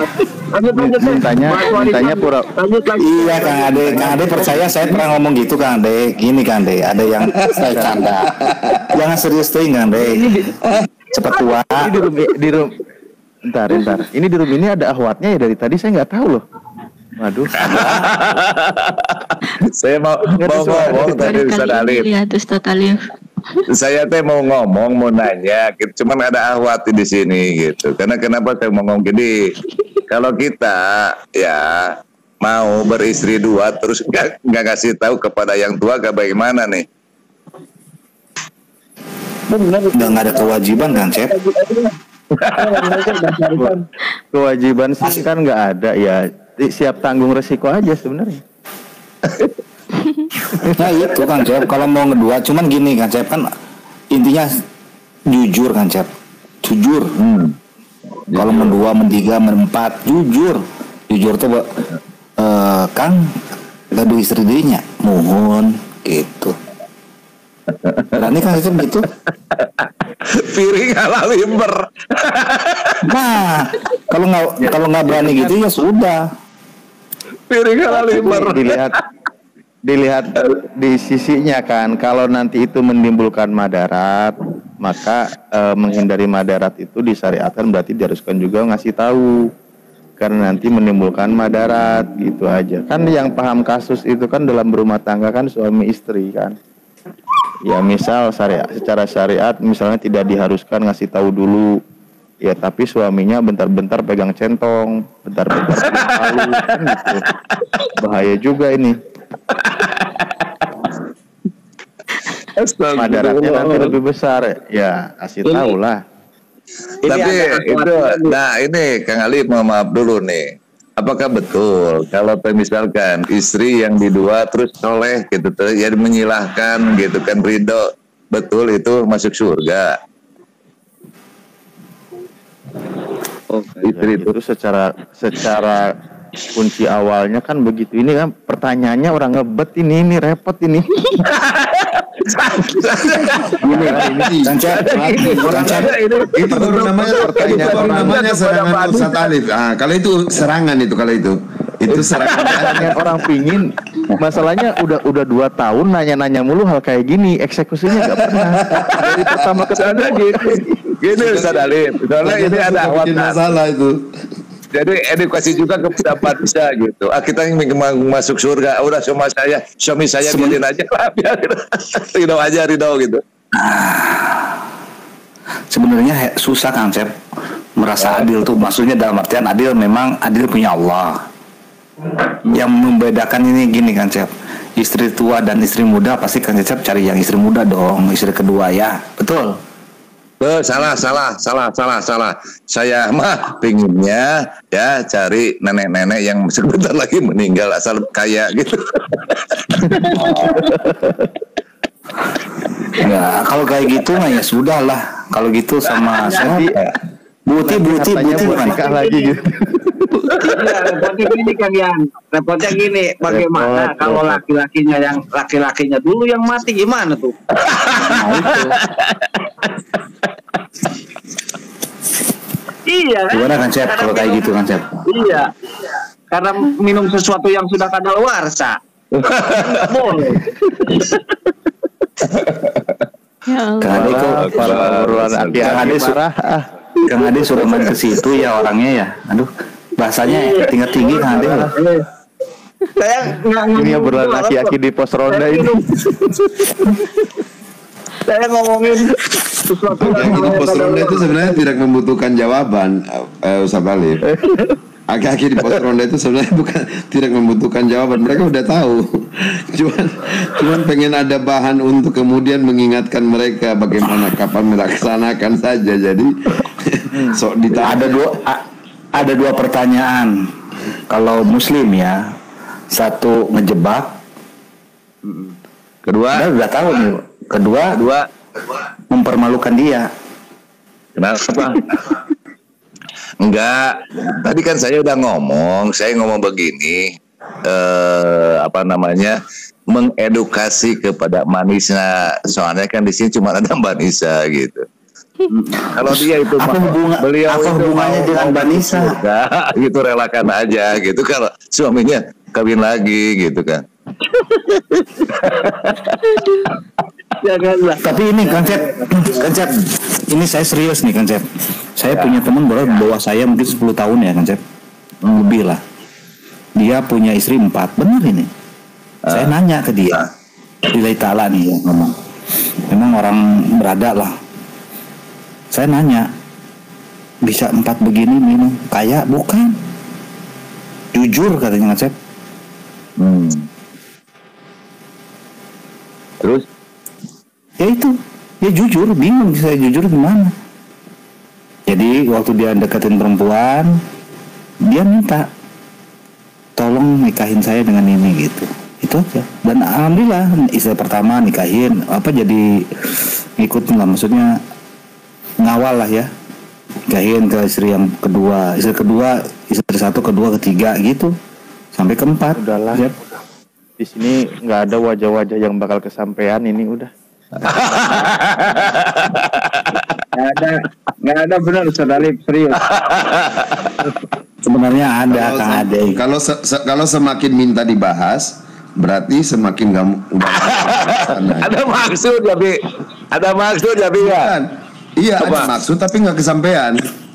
Speaker 5: Mintanya pura.
Speaker 1: Iya Kang Ade percaya saya pernah ngomong gitu Kang Ade. Gini Kang Ade, ada yang saya canda. Jangan serius tuh Kang Ade. Cepat tua.
Speaker 5: Ini di room. Bentar. Ini di room ini ada ahwatnya ya, dari tadi saya nggak tahu loh. Waduh.
Speaker 2: Saya mau ngomong tadi Ustaz Alif. Saya mau nanya, cuman ada ahwat di sini gitu. Karena kenapa saya mau ngomong gini? Kalau kita ya mau beristri 2 terus nggak kasih tahu kepada yang tua, gak bagaimana nih?
Speaker 1: Nggak ada kewajiban kan, Cep?
Speaker 5: Kewajiban sih kan nggak ada ya. Siap tanggung resiko aja sebenarnya.
Speaker 1: Nah itu kan Cep, kalau mau ngedua, cuman gini kan Cep, kan intinya jujur kan Cep, jujur. Kalau mendua, mendiga, menempat, jujur tuh Kang gaduh istri dirinya, mohon gitu. Berani kan Cep gitu.
Speaker 2: Piring ala limber.
Speaker 1: Nah kalau nggak berani gitu ya sudah.
Speaker 2: Piring ala limber.
Speaker 5: Dilihat di sisinya kan, kalau nanti itu menimbulkan madarat, maka menghindari madarat itu disyariatkan, berarti diharuskan juga ngasih tahu, karena nanti menimbulkan madarat gitu aja. Kan yang paham kasus itu kan dalam berumah tangga kan suami istri kan. Ya misal secara syariat misalnya tidak diharuskan ngasih tahu dulu. Ya tapi suaminya bentar-bentar pegang centong, bentar-bentar palu kan gitu. Bahaya juga ini. Madaratnya nanti lebih besar. Ya kasih tahu lah.
Speaker 2: Tapi itu, nah ini Kang Ali maaf dulu nih. Apakah betul kalau misalkan istri yang didua terus soleh gitu tuh, ya menyilahkan gitu kan, ridho, betul itu masuk surga?
Speaker 5: Istri itu secara kunci awalnya kan begitu. Ini kan pertanyaannya orang ngebet ini repot ini.
Speaker 3: Itu baru namanya serangan Ustaz Alif. Kalau itu serangan itu serangan
Speaker 5: orang pingin. Masalahnya udah 2 tahun nanya-nanya mulu hal kayak gini, eksekusinya nggak pernah. Dari pertama ketemu
Speaker 2: gini Ustaz Alif. Soalnya ini ada
Speaker 3: masalah itu.
Speaker 2: Jadi edukasi juga kepada Panisa gitu. Kita ingin masuk surga. Udah suami saya biarin aja lah, ridho gitu.
Speaker 1: Sebenarnya susah konsep merasa adil tuh. Maksudnya dalam artian adil, memang adil punya Allah. Yang membedakan ini gini konsep. Istri tua dan istri muda pasti konsep cari yang istri muda dong, istri kedua ya. Betul.
Speaker 2: Salah. Saya mah pinginnya ya cari nenek-nenek yang sebentar lagi meninggal asal kaya gitu.
Speaker 1: Ya kalau kayak gitu mah ya sudah lah. Kalau gitu sama saya Buti mana
Speaker 5: lagi gitu.
Speaker 7: Repotnya gini kan yang repotnya gini, bagaimana kalau laki-lakinya dulu yang mati gimana tuh?
Speaker 1: Nah, itu.
Speaker 7: Iya kan?
Speaker 1: Gimana konsep kalau kayak gitu konsep?
Speaker 7: Iya. Karena minum sesuatu yang sudah kadaluarsa. Enggak boleh.
Speaker 4: Ya Allah.
Speaker 1: Kang Ade sudah main ke situ ya orangnya ya. Aduh, bahasanya tinggi Kang Ade.
Speaker 7: Saya
Speaker 5: ini yang berlaki-laki di pos ronda ini.
Speaker 7: Saya ngomongin sesuatu
Speaker 3: yang di pos ronda itu sebenarnya tidak membutuhkan jawaban, Ustaz Alif. Aki-aki di pos ronda itu sebenarnya tidak membutuhkan jawaban, mereka udah tahu. Cuman pengen ada bahan untuk kemudian mengingatkan mereka bagaimana kapan melaksanakan saja. Jadi sok ditanya.
Speaker 1: Ada dua pertanyaan. Kalau Muslim ya, satu ngejebak,
Speaker 2: kedua
Speaker 1: udah tahu nih. Kedua mempermalukan dia.
Speaker 2: Kenapa? Enggak, tadi kan saya udah ngomong begini, mengedukasi kepada Manisa, soalnya kan di sini cuma ada Mbak Nisa gitu. Kalau dia itu beliau
Speaker 1: apa hubungannya dengan Mbak Nisa?
Speaker 2: Gitu relakan aja gitu, kalau suaminya kawin lagi gitu kan.
Speaker 7: Janganlah.
Speaker 1: Tapi ini konsep ini saya serius nih konsep. Saya punya teman bawa saya mungkin 10 tahun ya konsep, lebih lah. Dia punya istri 4, benar ini. Saya nanya ke dia, Lillahi ta'ala nih ya ngomong. Memang orang berada lah. Saya nanya, bisa 4 begini minum, kaya bukan? Jujur katanya konsep.
Speaker 2: Terus?
Speaker 1: Ya itu, dia jujur, bingung saya jujur gimana. Jadi waktu dia deketin perempuan, dia minta tolong nikahin saya dengan ini gitu. Itu aja. Dan alhamdulillah istri pertama nikahin, jadi ngikut lah, maksudnya ngawal lah ya. Nikahin ke istri yang kedua, istri satu, kedua, ketiga gitu. Sampai keempat.
Speaker 5: Udahlah.
Speaker 1: Yep.
Speaker 5: Di sini nggak ada wajah-wajah yang bakal kesampaian ini udah.
Speaker 7: Nggak ada benar Ustaz Alif, serius.
Speaker 1: Sebenarnya ada Kang Ade.
Speaker 3: Kalau semakin minta dibahas, berarti semakin nggak
Speaker 2: ada maksud tapi kan.
Speaker 3: Iya, ada maksud tapi nggak kesampaian.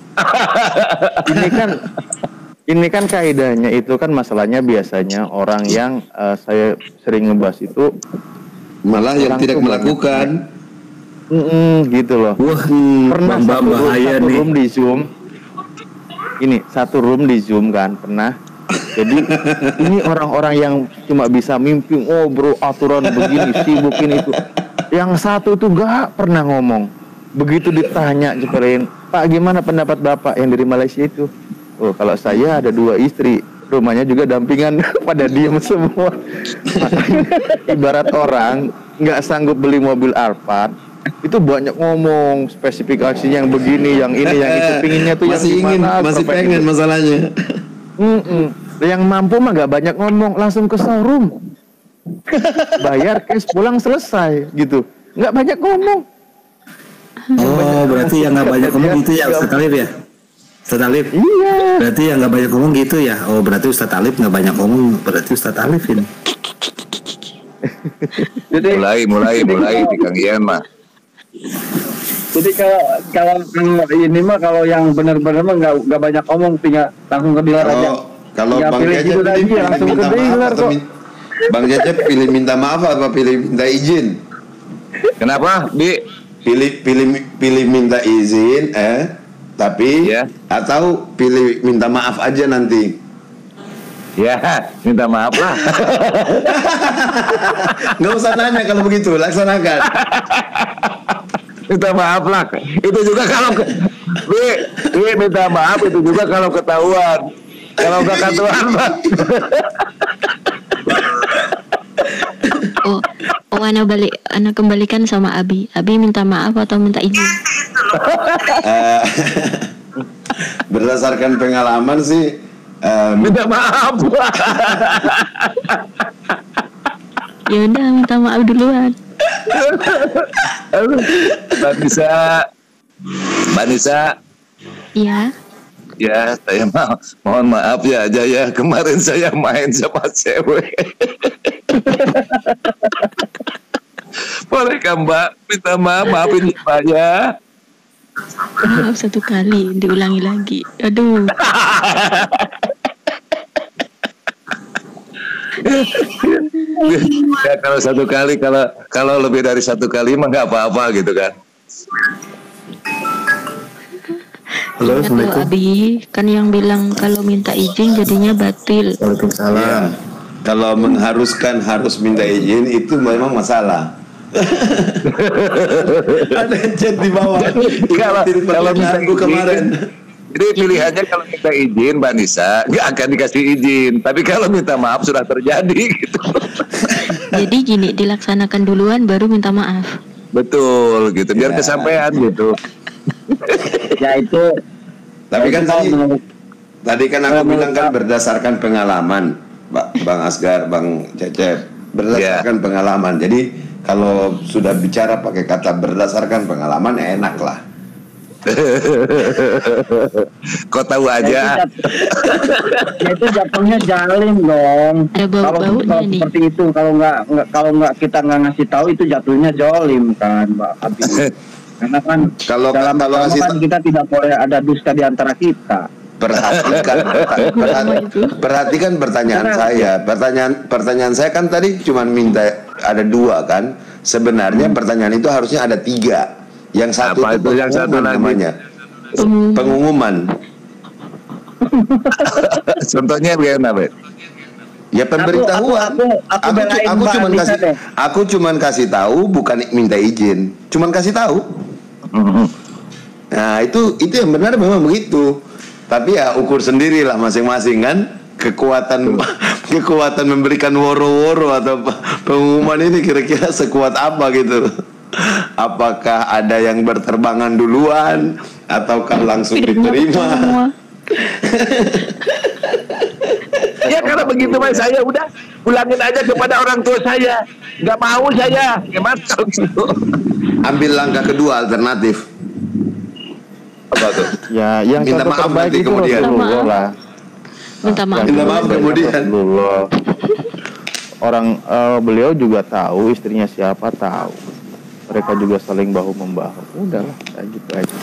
Speaker 5: Ini kan kaidahnya itu kan, masalahnya biasanya orang yang saya sering ngebahas itu
Speaker 3: Malah yang tidak melakukan.
Speaker 5: Gitu loh.
Speaker 1: Wah,
Speaker 5: Pernah satu room di Zoom. Ini satu room di Zoom kan pernah. Jadi ini orang-orang yang cuma bisa mimpi, oh bro aturan begini, sibukin itu. Yang satu tuh gak pernah ngomong. Begitu ditanya ceperin, Pak gimana pendapat Bapak yang dari Malaysia itu? Oh kalau saya ada 2 istri, rumahnya juga dampingan, pada diem semua. Makanya ibarat orang nggak sanggup beli mobil Alphard, itu banyak ngomong spesifikasinya yang begini, yang ini, yang itu, pinginnya tuh
Speaker 3: masih
Speaker 5: yang gimana,
Speaker 3: masih pengen
Speaker 5: itu.
Speaker 3: Masalahnya.
Speaker 5: Yang mampu mah gak banyak ngomong, langsung ke showroom, bayar cash pulang selesai gitu, nggak banyak ngomong.
Speaker 1: Oh berarti yang nggak banyak ngomong itu ya Ustaz Talib ya? Ustaz Talib?
Speaker 5: Iya.
Speaker 1: Berarti yang nggak banyak ngomong gitu ya? Oh berarti Ustaz Talib nggak banyak ngomong, berarti Ustaz Talib ini.
Speaker 2: mulai di Kang Ian mah.
Speaker 7: Jadi kalau ini mah kalau yang benar-benar mah nggak banyak ngomong, tinggal langsung ke dealer aja.
Speaker 3: Kalau
Speaker 7: ya,
Speaker 3: Bang Cecep pilih
Speaker 7: langsung ke dealer kok.
Speaker 3: Bang Cecep pilih minta maaf apa pilih minta izin?
Speaker 2: Kenapa, Bi?
Speaker 3: Pilih minta izin, tapi atau pilih minta maaf aja nanti.
Speaker 2: Ya, minta maaf lah.
Speaker 3: Nggak usah nanya kalau begitu, laksanakan.
Speaker 2: Minta maaf lah. Itu juga kalau Bi, minta maaf itu juga kalau ketahuan. Kalau nggak ketahuan, Pak.
Speaker 4: Ana kembalikan sama Abi. Abi minta maaf atau minta izin?
Speaker 3: Berdasarkan pengalaman sih
Speaker 2: minta maaf.
Speaker 4: Ya udah minta maaf duluan.
Speaker 2: Mbak Nisa.
Speaker 4: Iya.
Speaker 2: Ya, saya mohon maaf ya aja ya, kemarin saya main sama cewek. Boleh kan Mbak minta maaf, maafin saya.
Speaker 4: Maaf 1 kali, diulangi lagi. Aduh.
Speaker 2: Ya kalau 1 kali, kalau lebih dari 1 kali mah nggak apa-apa gitu kan.
Speaker 1: Halo,
Speaker 4: Assalamualaikum. Abi kan yang bilang kalau minta izin jadinya batil.
Speaker 1: Waalaikumsalam.
Speaker 3: Ya, kalau mengharuskan harus minta izin itu memang masalah. Ada chat di bawah.
Speaker 2: Kalau minta
Speaker 3: izin kemarin.
Speaker 2: Jadi pilihannya kalau minta izin Mbak Nisa nggak akan dikasih izin, tapi kalau minta maaf sudah terjadi gitu.
Speaker 4: Jadi gini, dilaksanakan duluan baru minta maaf.
Speaker 2: Betul gitu, biar kesampaian gitu.
Speaker 7: Ya itu.
Speaker 3: Tapi kan tadi kan aku bilang kan berdasarkan pengalaman, Bang Asgar, Bang Cecep, berdasarkan pengalaman. Jadi kalau sudah bicara pakai kata berdasarkan pengalaman enak lah.
Speaker 2: Kok tahu aja?
Speaker 7: Itu jatuhnya jalim dong. Kalau seperti itu, kalau nggak kita nggak ngasih tahu itu jatuhnya jolim kan, Mbak Abi. Karena kan dalam agama kan kita tidak boleh ada dusta di antara kita.
Speaker 3: Perhatikan pertanyaan saya. Pertanyaan saya kan tadi cuma minta ada 2 kan. Sebenarnya pertanyaan itu harusnya ada 3. Yang satu
Speaker 2: apa itu yang satu namanya?
Speaker 3: Pengumuman.
Speaker 2: Contohnya bagaimana,
Speaker 3: Ya pemberitahuan. Aku cuman kasih tahu, bukan minta izin. Cuman kasih tahu. Nah itu yang benar memang begitu. Tapi ya ukur sendirilah masing-masing kan. Kekuatan memberikan woro-woro atau pengumuman ini kira-kira sekuat apa gitu. Apakah ada yang berterbangan duluan ataukah langsung diterima?
Speaker 2: Ya kalau begitu Mas, saya udah ulangin aja kepada orang tua saya. Nggak mau saya, gimana gitu.
Speaker 3: Ambil langkah kedua alternatif. Apa tuh?
Speaker 5: Ya, yang
Speaker 3: minta maaf nanti kemudian.
Speaker 4: Minta maaf
Speaker 3: kemudian.
Speaker 5: Orang beliau juga tahu istrinya siapa, tahu. Mereka juga saling bahu membahu. Udahlah, kayak gitu aja.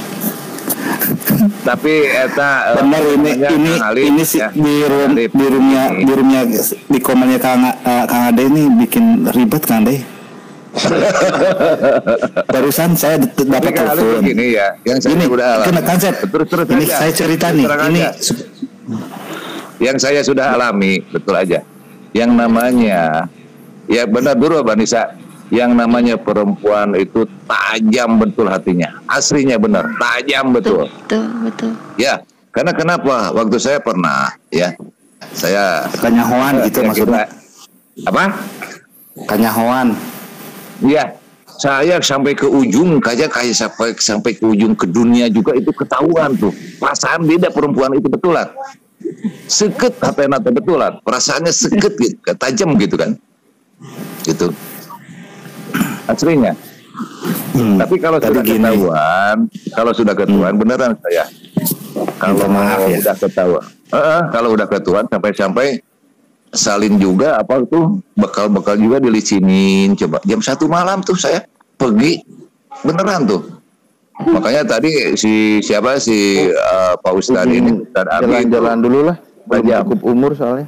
Speaker 2: Tapi eta
Speaker 1: benar ini sih ya, di roomnya di komennya Kang Ade ini bikin ribet kan deh. Barusan saya dapat telepon.
Speaker 2: Gini ya, yang saya
Speaker 1: udah
Speaker 2: alami.
Speaker 1: Terus ini aja. Saya cerita nih. Ini
Speaker 2: yang saya sudah alami, betul aja. Yang namanya, ya benar dulu Banisa, yang namanya perempuan itu tajam betul hatinya. Aslinya benar, tajam betul.
Speaker 4: Betul.
Speaker 2: Ya, karena kenapa? Waktu saya pernah, ya, saya
Speaker 1: kanyahoan gitu maksudnya.
Speaker 2: Apa?
Speaker 1: Kanyahoan.
Speaker 2: Iya, saya sampai ke ujung kayak sampai ke ujung ke dunia juga itu ketahuan tuh. Perasaan beda perempuan itu betulan. Seket apa betulan. Perasaannya seket gitu, tajam gitu kan. Gitu. Aslinya. Tapi kalau sudah ketahuan, beneran saya. Kalau udah ketahuan. Kalau udah ketahuan sampai salin juga apa tuh bekal-bekal juga dilicinin. Coba jam 1 malam tuh saya pergi beneran tuh. Makanya tadi Pak Ustadz ini Ustadz Abi
Speaker 5: jalan dulu lah, belum cukup umur soalnya.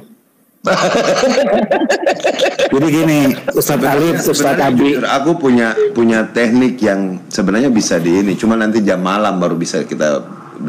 Speaker 1: Jadi gini, Ustadz Abi,
Speaker 3: aku punya teknik yang sebenarnya bisa di ini, cuma nanti jam malam baru bisa kita.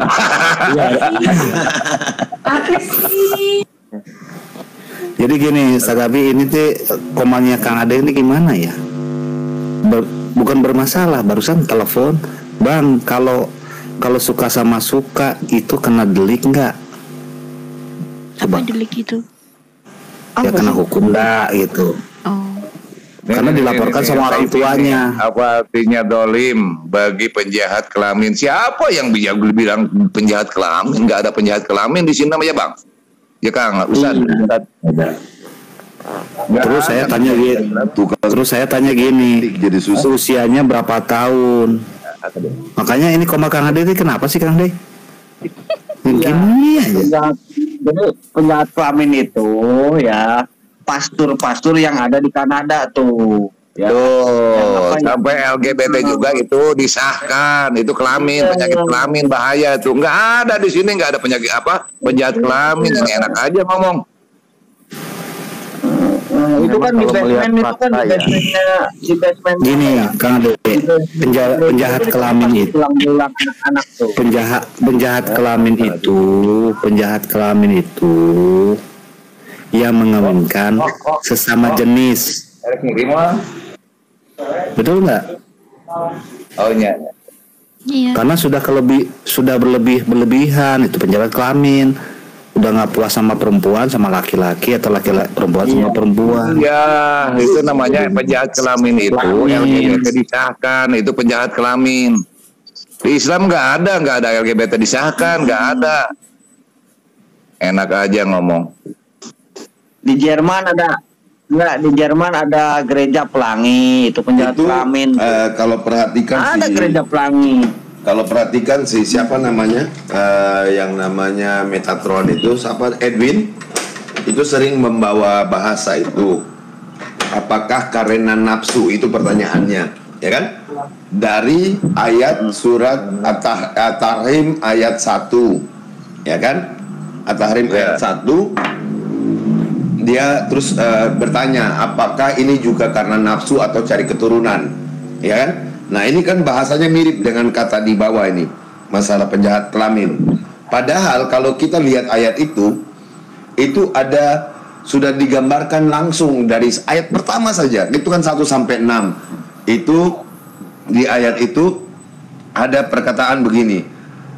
Speaker 1: Jadi gini, Ustadz Abi, ini tuh komannya Kang Ade ini gimana ya? Bukan bermasalah, barusan telepon, Bang, kalau suka sama suka itu kena delik nggak?
Speaker 4: Apa delik itu?
Speaker 1: Ya kena hukum nggak gitu?
Speaker 4: Oh.
Speaker 1: Karena dilaporkan sama orang tuanya.
Speaker 2: Apa artinya dolim bagi penjahat kelamin? Siapa yang bilang penjahat kelamin? Nggak ada penjahat kelamin di sini namanya Bang. Ya Kang, Ustadz.
Speaker 1: Terus saya tanya gini, jadi usianya berapa tahun? Makanya ini koma Kang Ade ini kenapa sih Kang Ade? Gini aja.
Speaker 7: Jadi penjahat kelamin itu ya pastor-pastor yang ada di Kanada tuh. Ya.
Speaker 2: Sampai LGBT juga itu disahkan, itu kelamin, penyakit kelamin bahaya tuh. Nggak ada di sini, nggak ada penyakit penjahat kelamin, enak aja ngomong.
Speaker 7: Itu kan di basement itu kan di basement.
Speaker 1: Gini Kang Ade, penjahat kelamin itu, penjahat kelamin itu yang mengawinkan sesama jenis. Betul nggak?
Speaker 2: Oh iya.
Speaker 1: Karena sudah berlebihan itu penjahat kelamin. Udah nggak puas sama perempuan sama laki-laki atau laki-laki perempuan sama perempuan.
Speaker 2: Ya, itu namanya penjahat kelamin itu LGBT disahkan, itu penjahat kelamin. Di Islam nggak ada LGBT disahkan, nggak ada. Enak aja ngomong.
Speaker 7: Di Jerman ada gereja pelangi, itu penjahat kelamin.
Speaker 3: Kalau perhatikan
Speaker 7: ada gereja pelangi.
Speaker 3: Kalau perhatikan siapa namanya yang namanya Metatron itu, siapa Edwin itu sering membawa bahasa itu. Apakah karena nafsu itu pertanyaannya, ya kan? Dari ayat surat At-Tahrim ayat 1, ya kan? At-Tahrim ayat 1. Dia terus bertanya, apakah ini juga karena nafsu atau cari keturunan, ya kan? Nah ini kan bahasanya mirip dengan kata di bawah ini, masalah penjahat kelamin. Padahal kalau kita lihat ayat itu ada sudah digambarkan langsung dari ayat pertama saja. Itu kan 1-6. Itu di ayat itu ada perkataan begini,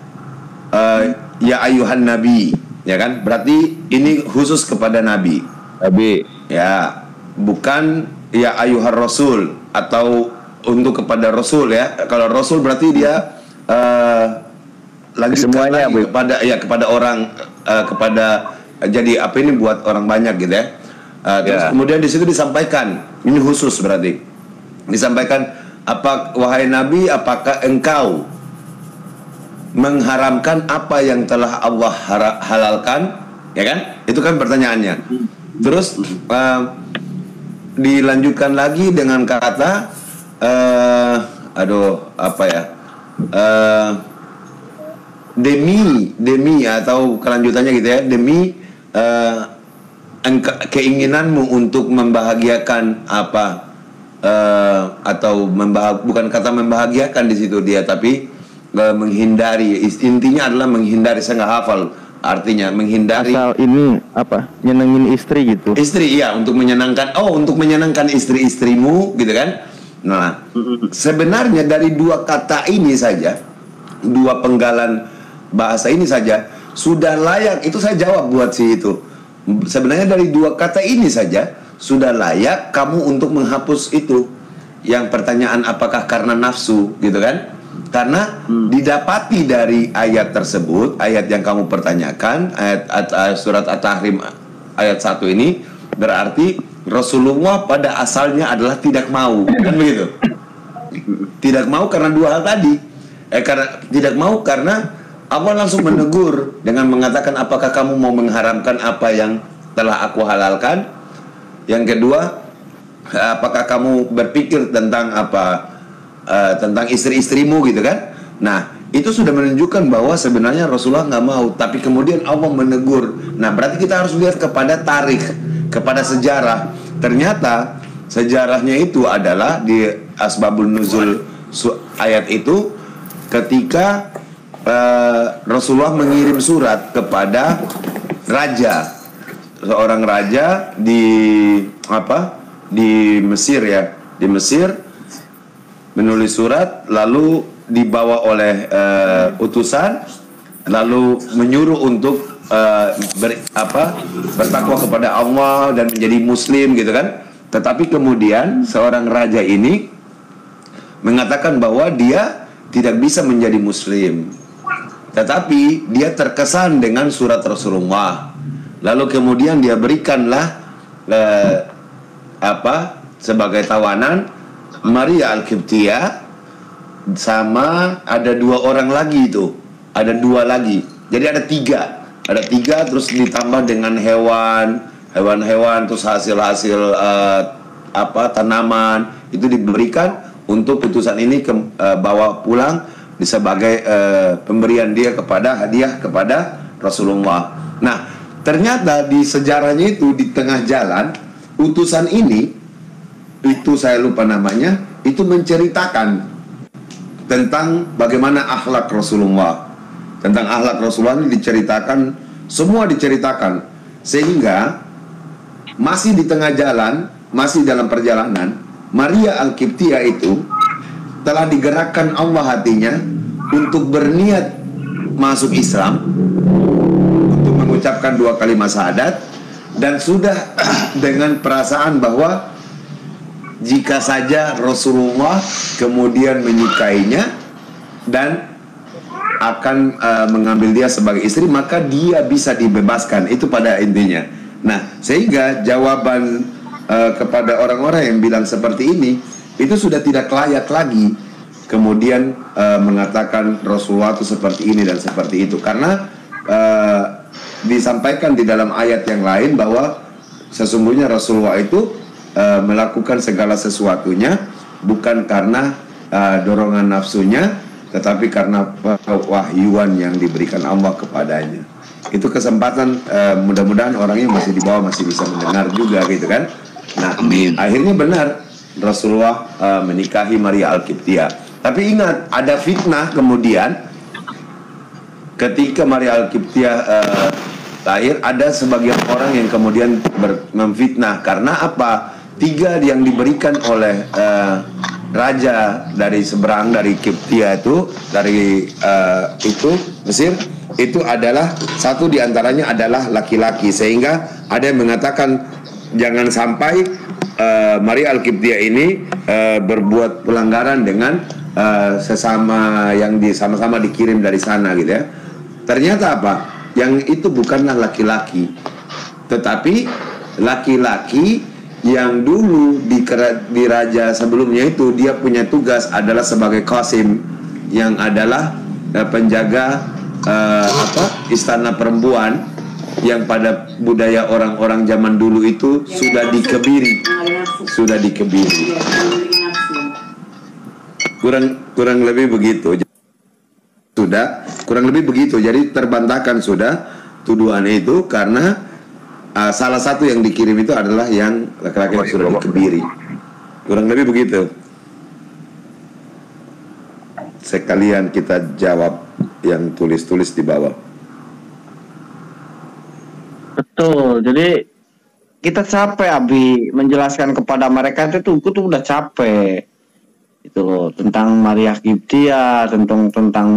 Speaker 3: ya ayuhan nabi, ya kan? Berarti ini khusus kepada nabi. Ya, bukan ya ayuhar rasul atau untuk kepada Rasul ya. Kalau Rasul berarti dia lanjutkan semuanya lagi kepada orang kepada jadi apa ini buat orang banyak gitu ya. Terus kemudian di situ disampaikan ini khusus berarti disampaikan wahai Nabi, apakah engkau mengharamkan apa yang telah Allah halalkan, ya kan? Itu kan pertanyaannya. Terus dilanjutkan lagi dengan kata demi atau kelanjutannya gitu ya, demi keinginanmu untuk membahagiakan atau bukan kata membahagiakan di situ dia, tapi menghindari. Intinya adalah menghindari. Saya nggak hafal artinya menghindari.
Speaker 5: Asal ini apa? Nyenengin istri gitu.
Speaker 3: Istri, iya, untuk menyenangkan. Oh, untuk menyenangkan istri-istrimu, gitu kan? Nah, sebenarnya dari dua kata ini saja, dua penggalan bahasa ini saja sudah layak. Itu saya jawab buat si itu. Sebenarnya dari dua kata ini saja sudah layak kamu untuk menghapus itu. Yang pertanyaan apakah karena nafsu, gitu kan? Karena didapati dari ayat tersebut, ayat yang kamu pertanyakan, ayat surat At-Tahrim ayat 1 ini berarti Rasulullah pada asalnya adalah tidak mau, kan begitu? Tidak mau karena dua hal tadi. Karena tidak mau karena Allah langsung menegur dengan mengatakan apakah kamu mau mengharamkan apa yang telah aku halalkan? Yang kedua, apakah kamu berpikir tentang tentang istri-istrimu, gitu kan? Nah, itu sudah menunjukkan bahwa sebenarnya Rasulullah nggak mau, tapi kemudian Allah menegur. Nah, berarti kita harus lihat kepada tarikh, kepada sejarah. Ternyata sejarahnya itu adalah di asbabun nuzul ayat itu ketika Rasulullah mengirim surat kepada raja, seorang raja di Mesir, ya, di Mesir, menulis surat lalu dibawa oleh utusan, lalu menyuruh untuk bertakwa kepada Allah dan menjadi muslim, gitu kan. Tetapi kemudian seorang raja ini mengatakan bahwa dia tidak bisa menjadi muslim, tetapi dia terkesan dengan surat Rasulullah. Lalu kemudian dia berikanlah sebagai tawanan Maria Al-Qibtiyah sama ada dua orang lagi itu, ada dua lagi, jadi ada tiga, terus ditambah dengan hewan, terus hasil tanaman itu diberikan untuk putusan ini bawa pulang sebagai pemberian dia hadiah kepada Rasulullah. Nah, ternyata di sejarahnya itu di tengah jalan utusan ini, itu saya lupa namanya, itu menceritakan tentang bagaimana akhlak Rasulullah. Tentang akhlak Rasulullah ini diceritakan, semua diceritakan, sehingga masih di tengah jalan, masih dalam perjalanan, Maria Al-Qibtiyah itu telah digerakkan Allah hatinya untuk berniat masuk Islam, untuk mengucapkan 2 kalimat syahadat, dan sudah dengan perasaan bahwa jika saja Rasulullah kemudian menyukainya dan akan mengambil dia sebagai istri, maka dia bisa dibebaskan. Itu pada intinya. Nah, sehingga jawaban kepada orang-orang yang bilang seperti ini, itu sudah tidak layak lagi kemudian mengatakan Rasulullah itu seperti ini dan seperti itu. Karena disampaikan di dalam ayat yang lain bahwa sesungguhnya Rasulullah itu melakukan segala sesuatunya bukan karena dorongan nafsunya, tetapi karena wahyuan yang diberikan Allah kepadanya. Itu kesempatan, mudah-mudahan orangnya masih di bawah masih bisa mendengar juga, gitu kan. Nah, akhirnya benar Rasulullah menikahi Maria Al-Qibtiyah. Tapi ingat, ada fitnah kemudian ketika Maria Al-Qibtiyah lahir, ada sebagian orang yang kemudian memfitnah. Karena apa? 3 yang diberikan oleh raja dari seberang, dari Qibtiyah itu, dari itu Mesir, itu adalah satu diantaranya adalah laki-laki, sehingga ada yang mengatakan jangan sampai Maria Al-Qibtiyah ini berbuat pelanggaran dengan sesama yang sama-sama dikirim dari sana, gitu ya. Ternyata apa? Yang itu bukanlah laki-laki, tetapi laki-laki yang dulu di raja sebelumnya itu dia punya tugas adalah sebagai qasim, yang adalah penjaga istana perempuan, yang pada budaya orang-orang zaman dulu itu sudah dikebiri. Kurang lebih begitu. Kurang lebih begitu. Jadi terbantahkan sudah tuduhan itu karena salah satu yang dikirim itu adalah yang laki-laki yang sudah dikebiri. Kurang lebih begitu. Sekalian kita jawab yang tulis-tulis di bawah.
Speaker 7: Betul. Jadi kita capek Abi menjelaskan kepada mereka itu tuh udah capek. Itu loh, tentang Maria Qibtiyah, tentang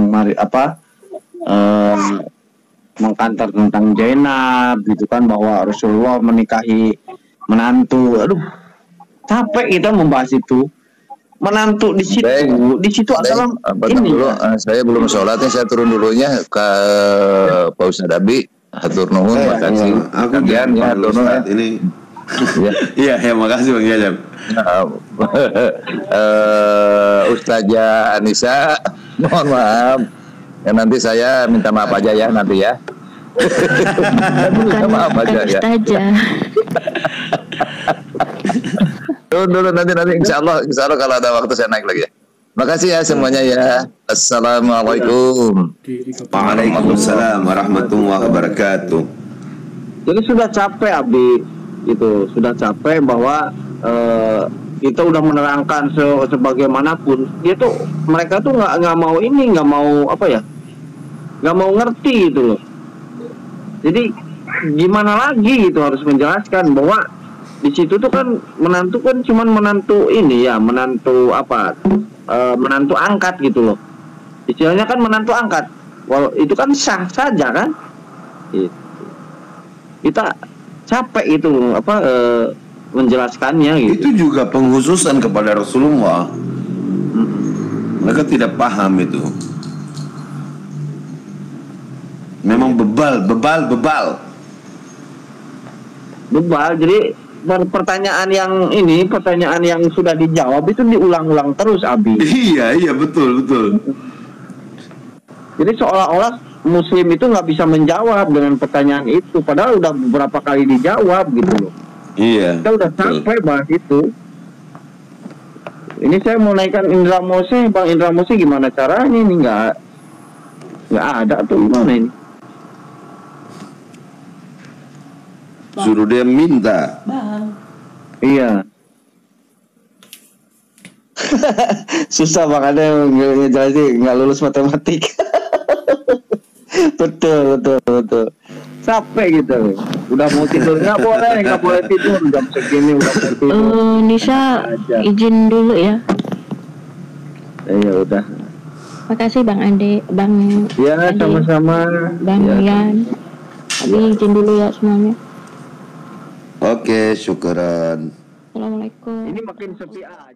Speaker 7: mengkantar tentang Zainab gitu kan, bahwa Rasulullah menikahi menantu. Aduh, capek kita membahas itu. Menantu di situ adalah ini.
Speaker 2: Dulu, saya belum sholatnya, saya turun dulunya ke Pak Ustadz Abi. Hatur nuhun, makasih.
Speaker 3: Aku ya, hatur nuhun ini. Iya, makasih Bang Jajab.
Speaker 2: Ustazah Anissa, mohon maaf. Ya, nanti saya minta maaf aja ya nanti ya.
Speaker 4: Bukan
Speaker 2: maaf aja ya. Dulu nanti insya Allah kalau ada waktu saya naik lagi ya. Makasih ya semuanya ya. Assalamualaikum.
Speaker 3: Waalaikumsalam warahmatullahi wabarakatuh.
Speaker 7: Jadi sudah capek Abi, gitu. Sudah capek bahwa kita udah menerangkan sebagaimanapun. Mereka tuh nggak mau ini, nggak mau nggak mau ngerti gitu loh. Jadi gimana lagi gitu, harus menjelaskan bahwa di situ tuh kan menantu kan cuman menantu ini ya, menantu menantu angkat gitu loh. Istilahnya kan menantu angkat. Itu kan sah saja kan. Gitu. Kita capek itu menjelaskannya gitu.
Speaker 3: Itu juga penghususan kepada Rasulullah. Mereka tidak paham itu. Memang bebal.
Speaker 7: Jadi pertanyaan yang sudah dijawab itu diulang-ulang terus Abi.
Speaker 3: Iya betul.
Speaker 7: Jadi seolah-olah Muslim itu nggak bisa menjawab dengan pertanyaan itu, padahal udah beberapa kali dijawab gitu loh.
Speaker 3: Iya.
Speaker 7: Kita udah capek bahas itu. Ini saya mau naikkan Indra Mose, Bang Indra Mose gimana caranya ini? Nggak ada tuh, gimana ini?
Speaker 3: Suruh dia minta.
Speaker 8: Bang.
Speaker 7: Iya. Susah Bang, ada yang ngejelasin nggak lulus matematik. Betul. Capek gitu. Udah mau tidur nggak boleh tidur, jam segini udah mau tidur.
Speaker 4: Nisa izin dulu ya.
Speaker 7: Ya udah.
Speaker 4: Makasih Bang Ade, Bang.
Speaker 7: Ya sama-sama.
Speaker 4: Bang Yan. Abi izin dulu ya semuanya.
Speaker 3: Oke, syukuran.
Speaker 4: Assalamualaikum.
Speaker 7: Ini makin sepi aja.